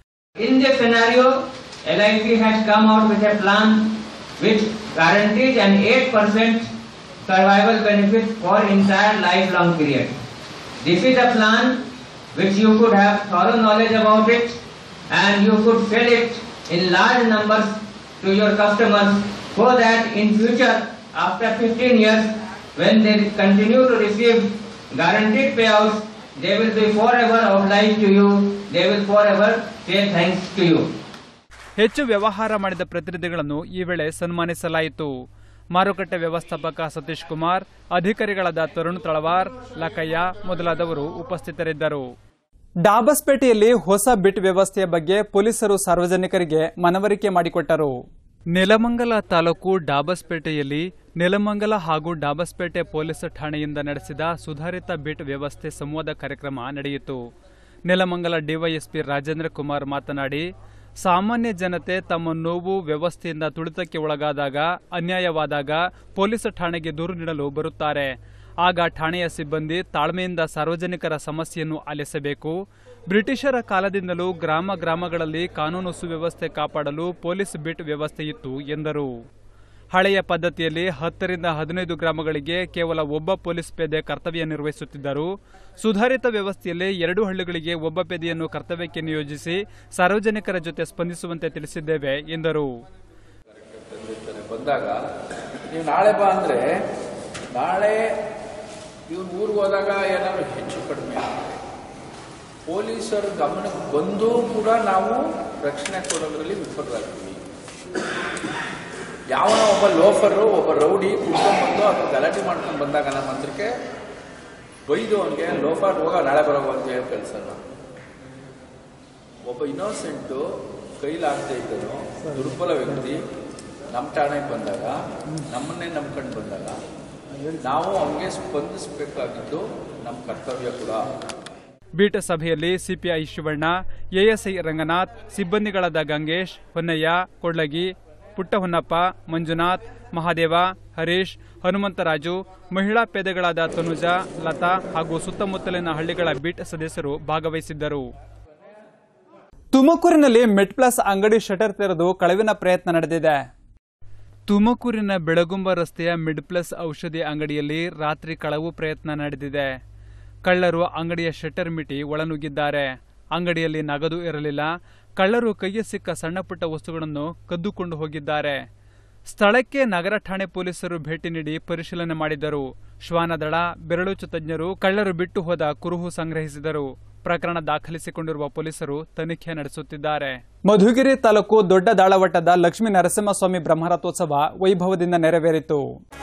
In this scenario, L I C has come out with a plan which guarantees an eight percent survival benefit for entire lifelong period. This is a plan which you could have thorough knowledge about it and you could sell it in large numbers to your customers so that in future, after fifteen years, when they continue to receive guaranteed payouts, they will be forever obliged to you. They will forever say thanks to you. ಹೆಚ್ಚು ವ್ಯವಹಾರ ಮಾಡಿದ ಪ್ರತಿನಿಧಿಗಳನ್ನು ಈ ವೇಳೆ ಸನ್ಮಾನಿಸಲಾಯಿತು. ಮಾರುಕಟ್ಟೆ ವ್ಯವಸ್ಥಾಪಕ ಸತೀಶ್ ಕುಮಾರ್, ಅಧಿಕಾರಿಗಳಾದ ತರುಣ್ ತಳವಾರ್, ಲಕಯ್ಯ ಮೊದಲಾದವರು ಉಪಸ್ಥಿತರಿದ್ದರು. ಡಾಬಸ್ಪೇಟೆಯಲ್ಲಿ ಹೊಸ ಬಿಟ್ ವ್ಯವಸ್ಥೆಯ ಬಗ್ಗೆ ಪೊಲೀಸರು ಸಾರ್ವಜನಿಕರಿಗೆ ಮನವರಿಕೆ ಮಾಡಿಕೊಟ್ಟರು. ನೆಲಮಂಗಲ ತಾಲೂಕು ಡಾಬಸ್ಪೇಟೆಯಲ್ಲಿ ನೆಲಮಂಗಲ ಹಾಗೂ ಡಾಬಸ್ಪೇಟೆ ಪೊಲೀಸ್ ಠಾಣೆಯಿಂದ ನಡೆಸಿದ ಸುಧಾರಿತ ಬಿಟ್ ವ್ಯವಸ್ಥೆ ಸಂವಾದ ಕಾರ್ಯಕ್ರಮ ನಡೆಯಿತು. ನೆಲಮಂಗಲ ಡಿವೈಎಸ್ಪಿ ರಾಜೇಂದ್ರ ಕುಮಾರ್ ಮಾತನಾಡಿ, ಸಾಮಾನ್ಯ ಜನತೆ ತಮ್ಮ ನೋವು ವ್ಯವಸ್ಥೆಯಿಂದ ತುಳಿತಕ್ಕೆ ಒಳಗಾದಾಗ, ಅನ್ಯಾಯವಾದಾಗ ಪೊಲೀಸ್ ಠಾಣೆಗೆ ದೂರು ನೀಡಲು ಬರುತ್ತಾರೆ. ಆಗ ಠಾಣೆಯ ಸಿಬ್ಬಂದಿ ತಾಳ್ಮೆಯಿಂದ ಸಾರ್ವಜನಿಕರ ಸಮಸ್ಯೆಯನ್ನು ಆಲಿಸಬೇಕು. ಬ್ರಿಟಿಷರ ಕಾಲದಿಂದಲೂ ಗ್ರಾಮ ಗ್ರಾಮಗಳಲ್ಲಿ ಕಾನೂನು ಸುವ್ಯವಸ್ಥೆ ಕಾಪಾಡಲು ಪೊಲೀಸ್ ಬಿಟ್ ವ್ಯವಸ್ಥೆ ಇತ್ತು ಎಂದರು. ಹಳೆಯ ಪದ್ಧತಿಯಲ್ಲಿ ಹತ್ತರಿಂದ ಹದಿನೈದು ಗ್ರಾಮಗಳಿಗೆ ಕೇವಲ ಒಬ್ಬ ಪೊಲೀಸ್ ಪೇದೆ ಕರ್ತವ್ಯ ನಿರ್ವಹಿಸುತ್ತಿದ್ದರು. ಸುಧಾರಿತ ವ್ಯವಸ್ಥೆಯಲ್ಲಿ ಎರಡು ಹಳ್ಳಿಗಳಿಗೆ ಒಬ್ಬ ಪೇದೆಯನ್ನು ಕರ್ತವ್ಯಕ್ಕೆ ನಿಯೋಜಿಸಿ ಸಾರ್ವಜನಿಕರ ಜೊತೆ ಸ್ಪಂದಿಸುವಂತೆ ತಿಳಿಸಿದ್ದೇವೆ ಎಂದರು. ಬಂದಾಗ ನೀವು ನಾಳೆ ಬಾ ಅಂದ್ರೆ ನಾಳೆ ಇವನು ಊರಿಗೆ ಹೋದಾಗ ಏನಾದ್ರು ಹೆಚ್ಚು ಕಡಿಮೆ ಪೊಲೀಸರ ಗಮನಕ್ಕೆ ಬಂದು ಕೂಡ ನಾವು ರಕ್ಷಣೆ ಕೊಡೋದ್ರಲ್ಲಿ ವಿಫಲರಾಗ್ತೀವಿ. ಯಾವನ ಒಬ್ಬ ಲೋಫರು ಒಬ್ಬ ರೌಡಿ ಕುಡ್ಕೊಂಡ್ಬಂದು ಅಥವಾ ಗಲಾಟೆ ಮಾಡ್ಕೊಂಡು ಬಂದಾಗ ನಮ್ಮ ಹತ್ರಕ್ಕೆ ಬೈದು ಅವನಿಗೆ ಲೋಫರ್ ಹೋಗ ನಾಳೆ ಬರೋಗ ಅಂತ ಹೇಳಿ ಕಳ್ಸಲ್ಲ. ಒಬ್ಬ ಇನ್ನೋಸೆಂಟು ಕೈಲಾಗದೆ ಇದ್ದನು ದುರ್ಬಲ ವ್ಯಕ್ತಿ ನಮ್ಮ ಠಾಣೆಗೆ ಬಂದಾಗ ನಮ್ಮನ್ನೇ ನಂಬ್ಕೊಂಡು ಬಂದಾಗ ನಾವು ಅವನಿಗೆ ಸ್ಪಂದಿಸಬೇಕಾಗಿದ್ದು ನಮ್ಮ ಕರ್ತವ್ಯ ಕೂಡ. ಬೀಟ್ ಸಭೆಯಲ್ಲಿ ಸಿಪಿಐ ಶಿವಣ್ಣ, ಎಎಸ್ಐ ರಂಗನಾಥ್, ಸಿಬ್ಬಂದಿಗಳಾದ ಗಂಗೇಶ್, ಹೊನ್ನಯ್ಯ, ಕೊಡ್ಲಗಿ, ಪುಟ್ಟ ಹೊನ್ನಪ್ಪ, ಮಂಜುನಾಥ್, ಮಹಾದೇವ, ಹರೀಶ್, ಹನುಮಂತರಾಜು, ಮಹಿಳಾ ಪೇದೆಗಳಾದ ತನುಜಾ, ಲತಾ ಹಾಗೂ ಸುತ್ತಮುತ್ತಲಿನ ಹಳ್ಳಿಗಳ ಬೀಟ್ ಸದಸ್ಯರು ಭಾಗವಹಿಸಿದ್ದರು. ತುಮಕೂರಿನಲ್ಲಿ ಮೆಡ್ ಪ್ಲಸ್ ಅಂಗಡಿ ಶಟರ್ ತೆರೆದು ಕಳವಿನ ಪ್ರಯತ್ನ ನಡೆದಿದೆ. ತುಮಕೂರಿನ ಬೆಳಗುಂಬ ರಸ್ತೆಯ ಮಿಡ್ ಪ್ಲಸ್ ಔಷಧಿ ಅಂಗಡಿಯಲ್ಲಿ ರಾತ್ರಿ ಕಳವು ಪ್ರಯತ್ನ ನಡೆದಿದೆ. ಕಳ್ಳರು ಅಂಗಡಿಯ ಶಟರ್ ಮಿಟಿ ಒಳನುಗ್ಗಿದ್ದಾರೆ. ಅಂಗಡಿಯಲ್ಲಿ ನಗದು ಇರಲಿಲ್ಲ. ಕಳ್ಳರು ಕೈಗೆ ಸಿಕ್ಕ ಸಣ್ಣಪುಟ್ಟ ವಸ್ತುಗಳನ್ನು ಕದ್ದುಕೊಂಡು ಹೋಗಿದ್ದಾರೆ. ಸ್ಥಳಕ್ಕೆ ನಗರ ಠಾಣೆ ಪೊಲೀಸರು ಭೇಟಿ ನೀಡಿ ಪರಿಶೀಲನೆ ಮಾಡಿದರು. ಶ್ವಾನದಳ, ಬೆರಳುಚು ತಜ್ಞರು ಕಳ್ಳರು ಬಿಟ್ಟು ಹೋದ ಕುರುಹು ಸಂಗ್ರಹಿಸಿದರು. ಪ್ರಕರಣ ದಾಖಲಿಸಿಕೊಂಡಿರುವ ಪೊಲೀಸರು ತನಿಖೆ ನಡೆಸುತ್ತಿದ್ದಾರೆ. ಮಧುಗಿರಿ ತಾಲೂಕು ದೊಡ್ಡ ದಾಳವಟ್ಟದ ಲಕ್ಷ್ಮೀ ನರಸಿಂಹಸ್ವಾಮಿ ಬ್ರಹ್ಮರಥೋತ್ಸವ ವೈಭವದಿಂದ ನೆರವೇರಿತು.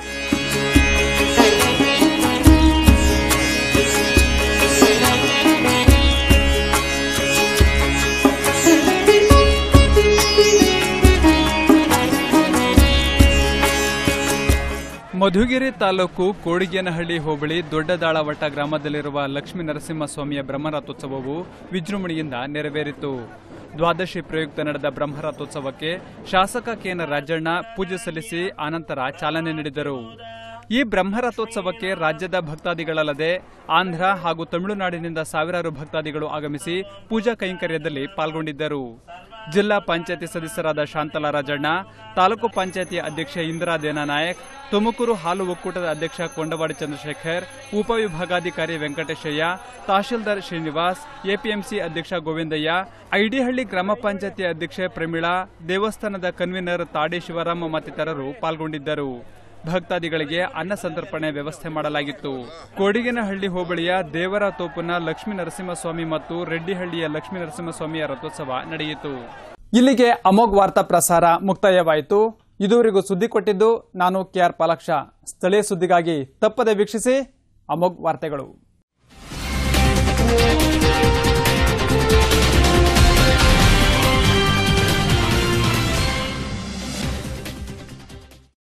ಮಧುಗಿರಿ ತಾಲೂಕು ಕೋಡಿಗೇನಹಳ್ಳಿ ಹೋಬಳಿ ದೊಡ್ಡದಾಳವಟ್ಟ ಗ್ರಾಮದಲ್ಲಿರುವ ಲಕ್ಷ್ಮೀ ನರಸಿಂಹಸ್ವಾಮಿಯ ಬ್ರಹ್ಮರಥೋತ್ಸವವು ವಿಜೃಂಭಣೆಯಿಂದ ನೆರವೇರಿತು. ದ್ವಾದಶಿ ಪ್ರಯುಕ್ತ ನಡೆದ ಬ್ರಹ್ಮರಥೋತ್ಸವಕ್ಕೆ ಶಾಸಕ ಕೆಎನ್ ರಾಜಣ್ಣ ಪೂಜೆ ಸಲ್ಲಿಸಿ ಆನಂತರ ಚಾಲನೆ ನೀಡಿದರು. ಈ ಬ್ರಹ್ಮರಥೋತ್ಸವಕ್ಕೆ ರಾಜ್ಯದ ಭಕ್ತಾದಿಗಳಲ್ಲದೆ ಆಂಧ್ರ ಹಾಗೂ ತಮಿಳುನಾಡಿನಿಂದ ಸಾವಿರಾರು ಭಕ್ತಾದಿಗಳು ಆಗಮಿಸಿ ಪೂಜಾ ಕೈಂಕರ್ಯದಲ್ಲಿ ಪಾಲ್ಗೊಂಡಿದ್ದರು. ಜಿಲ್ಲಾ ಪಂಚಾಯತಿ ಸದಸ್ಯರಾದ ಶಾಂತಲಾ ರಾಜಣ್ಣ, ತಾಲೂಕು ಪಂಚಾಯತಿ ಅಧ್ಯಕ್ಷೆ ಇಂದಿರಾ ದೇನಾನಾಯಕ್, ತುಮಕೂರು ಹಾಲು ಒಕ್ಕೂಟದ ಅಧ್ಯಕ್ಷ ಕೊಂಡವಾಡಿ ಚಂದ್ರಶೇಖರ್, ಉಪವಿಭಾಗಾಧಿಕಾರಿ ವೆಂಕಟೇಶಯ್ಯ, ತಹಶೀಲ್ದಾರ್ ಶ್ರೀನಿವಾಸ್, ಎಪಿಎಂಸಿ ಅಧ್ಯಕ್ಷ ಗೋವಿಂದಯ್ಯ, ಐಡಿಹಳ್ಳಿ ಗ್ರಾಮ ಪಂಚಾಯತಿ ಅಧ್ಯಕ್ಷೆ ಪ್ರಮೀಳಾ, ದೇವಸ್ಥಾನದ ಕನ್ವೀನರ್ ತಾಡಿ ಶಿವರಾಮ ಮತ್ತಿತರರು ಪಾಲ್ಗೊಂಡಿದ್ದರು. ಭಕ್ತಾದಿಗಳಿಗೆ ಅನ್ನ ಸಂತರ್ಪಣೆ ವ್ಯವಸ್ಥೆ ಮಾಡಲಾಗಿತ್ತು. ಕೋಡಿಗೇನಹಳ್ಳಿ ಹೋಬಳಿಯ ದೇವರ ತೋಪುನ ಲಕ್ಷ್ಮೀ ನರಸಿಂಹಸ್ವಾಮಿ ಮತ್ತು ರೆಡ್ಡಿಹಳ್ಳಿಯ ಲಕ್ಷ್ಮೀ ನರಸಿಂಹಸ್ವಾಮಿಯ ರಥೋತ್ಸವ ನಡೆಯಿತು. ಇಲ್ಲಿಗೆ ಅಮೋಘ್ ವಾರ್ತಾ ಪ್ರಸಾರ ಮುಕ್ತಾಯವಾಯಿತು. ಇದುವರೆಗೂ ಸುದ್ದಿ ಕೊಟ್ಟಿದ್ದು ನಾನು ಕೆಆರ್ ಪಾಲಾಕ್ಷ. ಸ್ಥಳೀಯ ಸುದ್ದಿಗಾಗಿ ತಪ್ಪದೆ ವೀಕ್ಷಿಸಿ ಅಮೋಘ್ ವಾರ್ತೆಗಳು.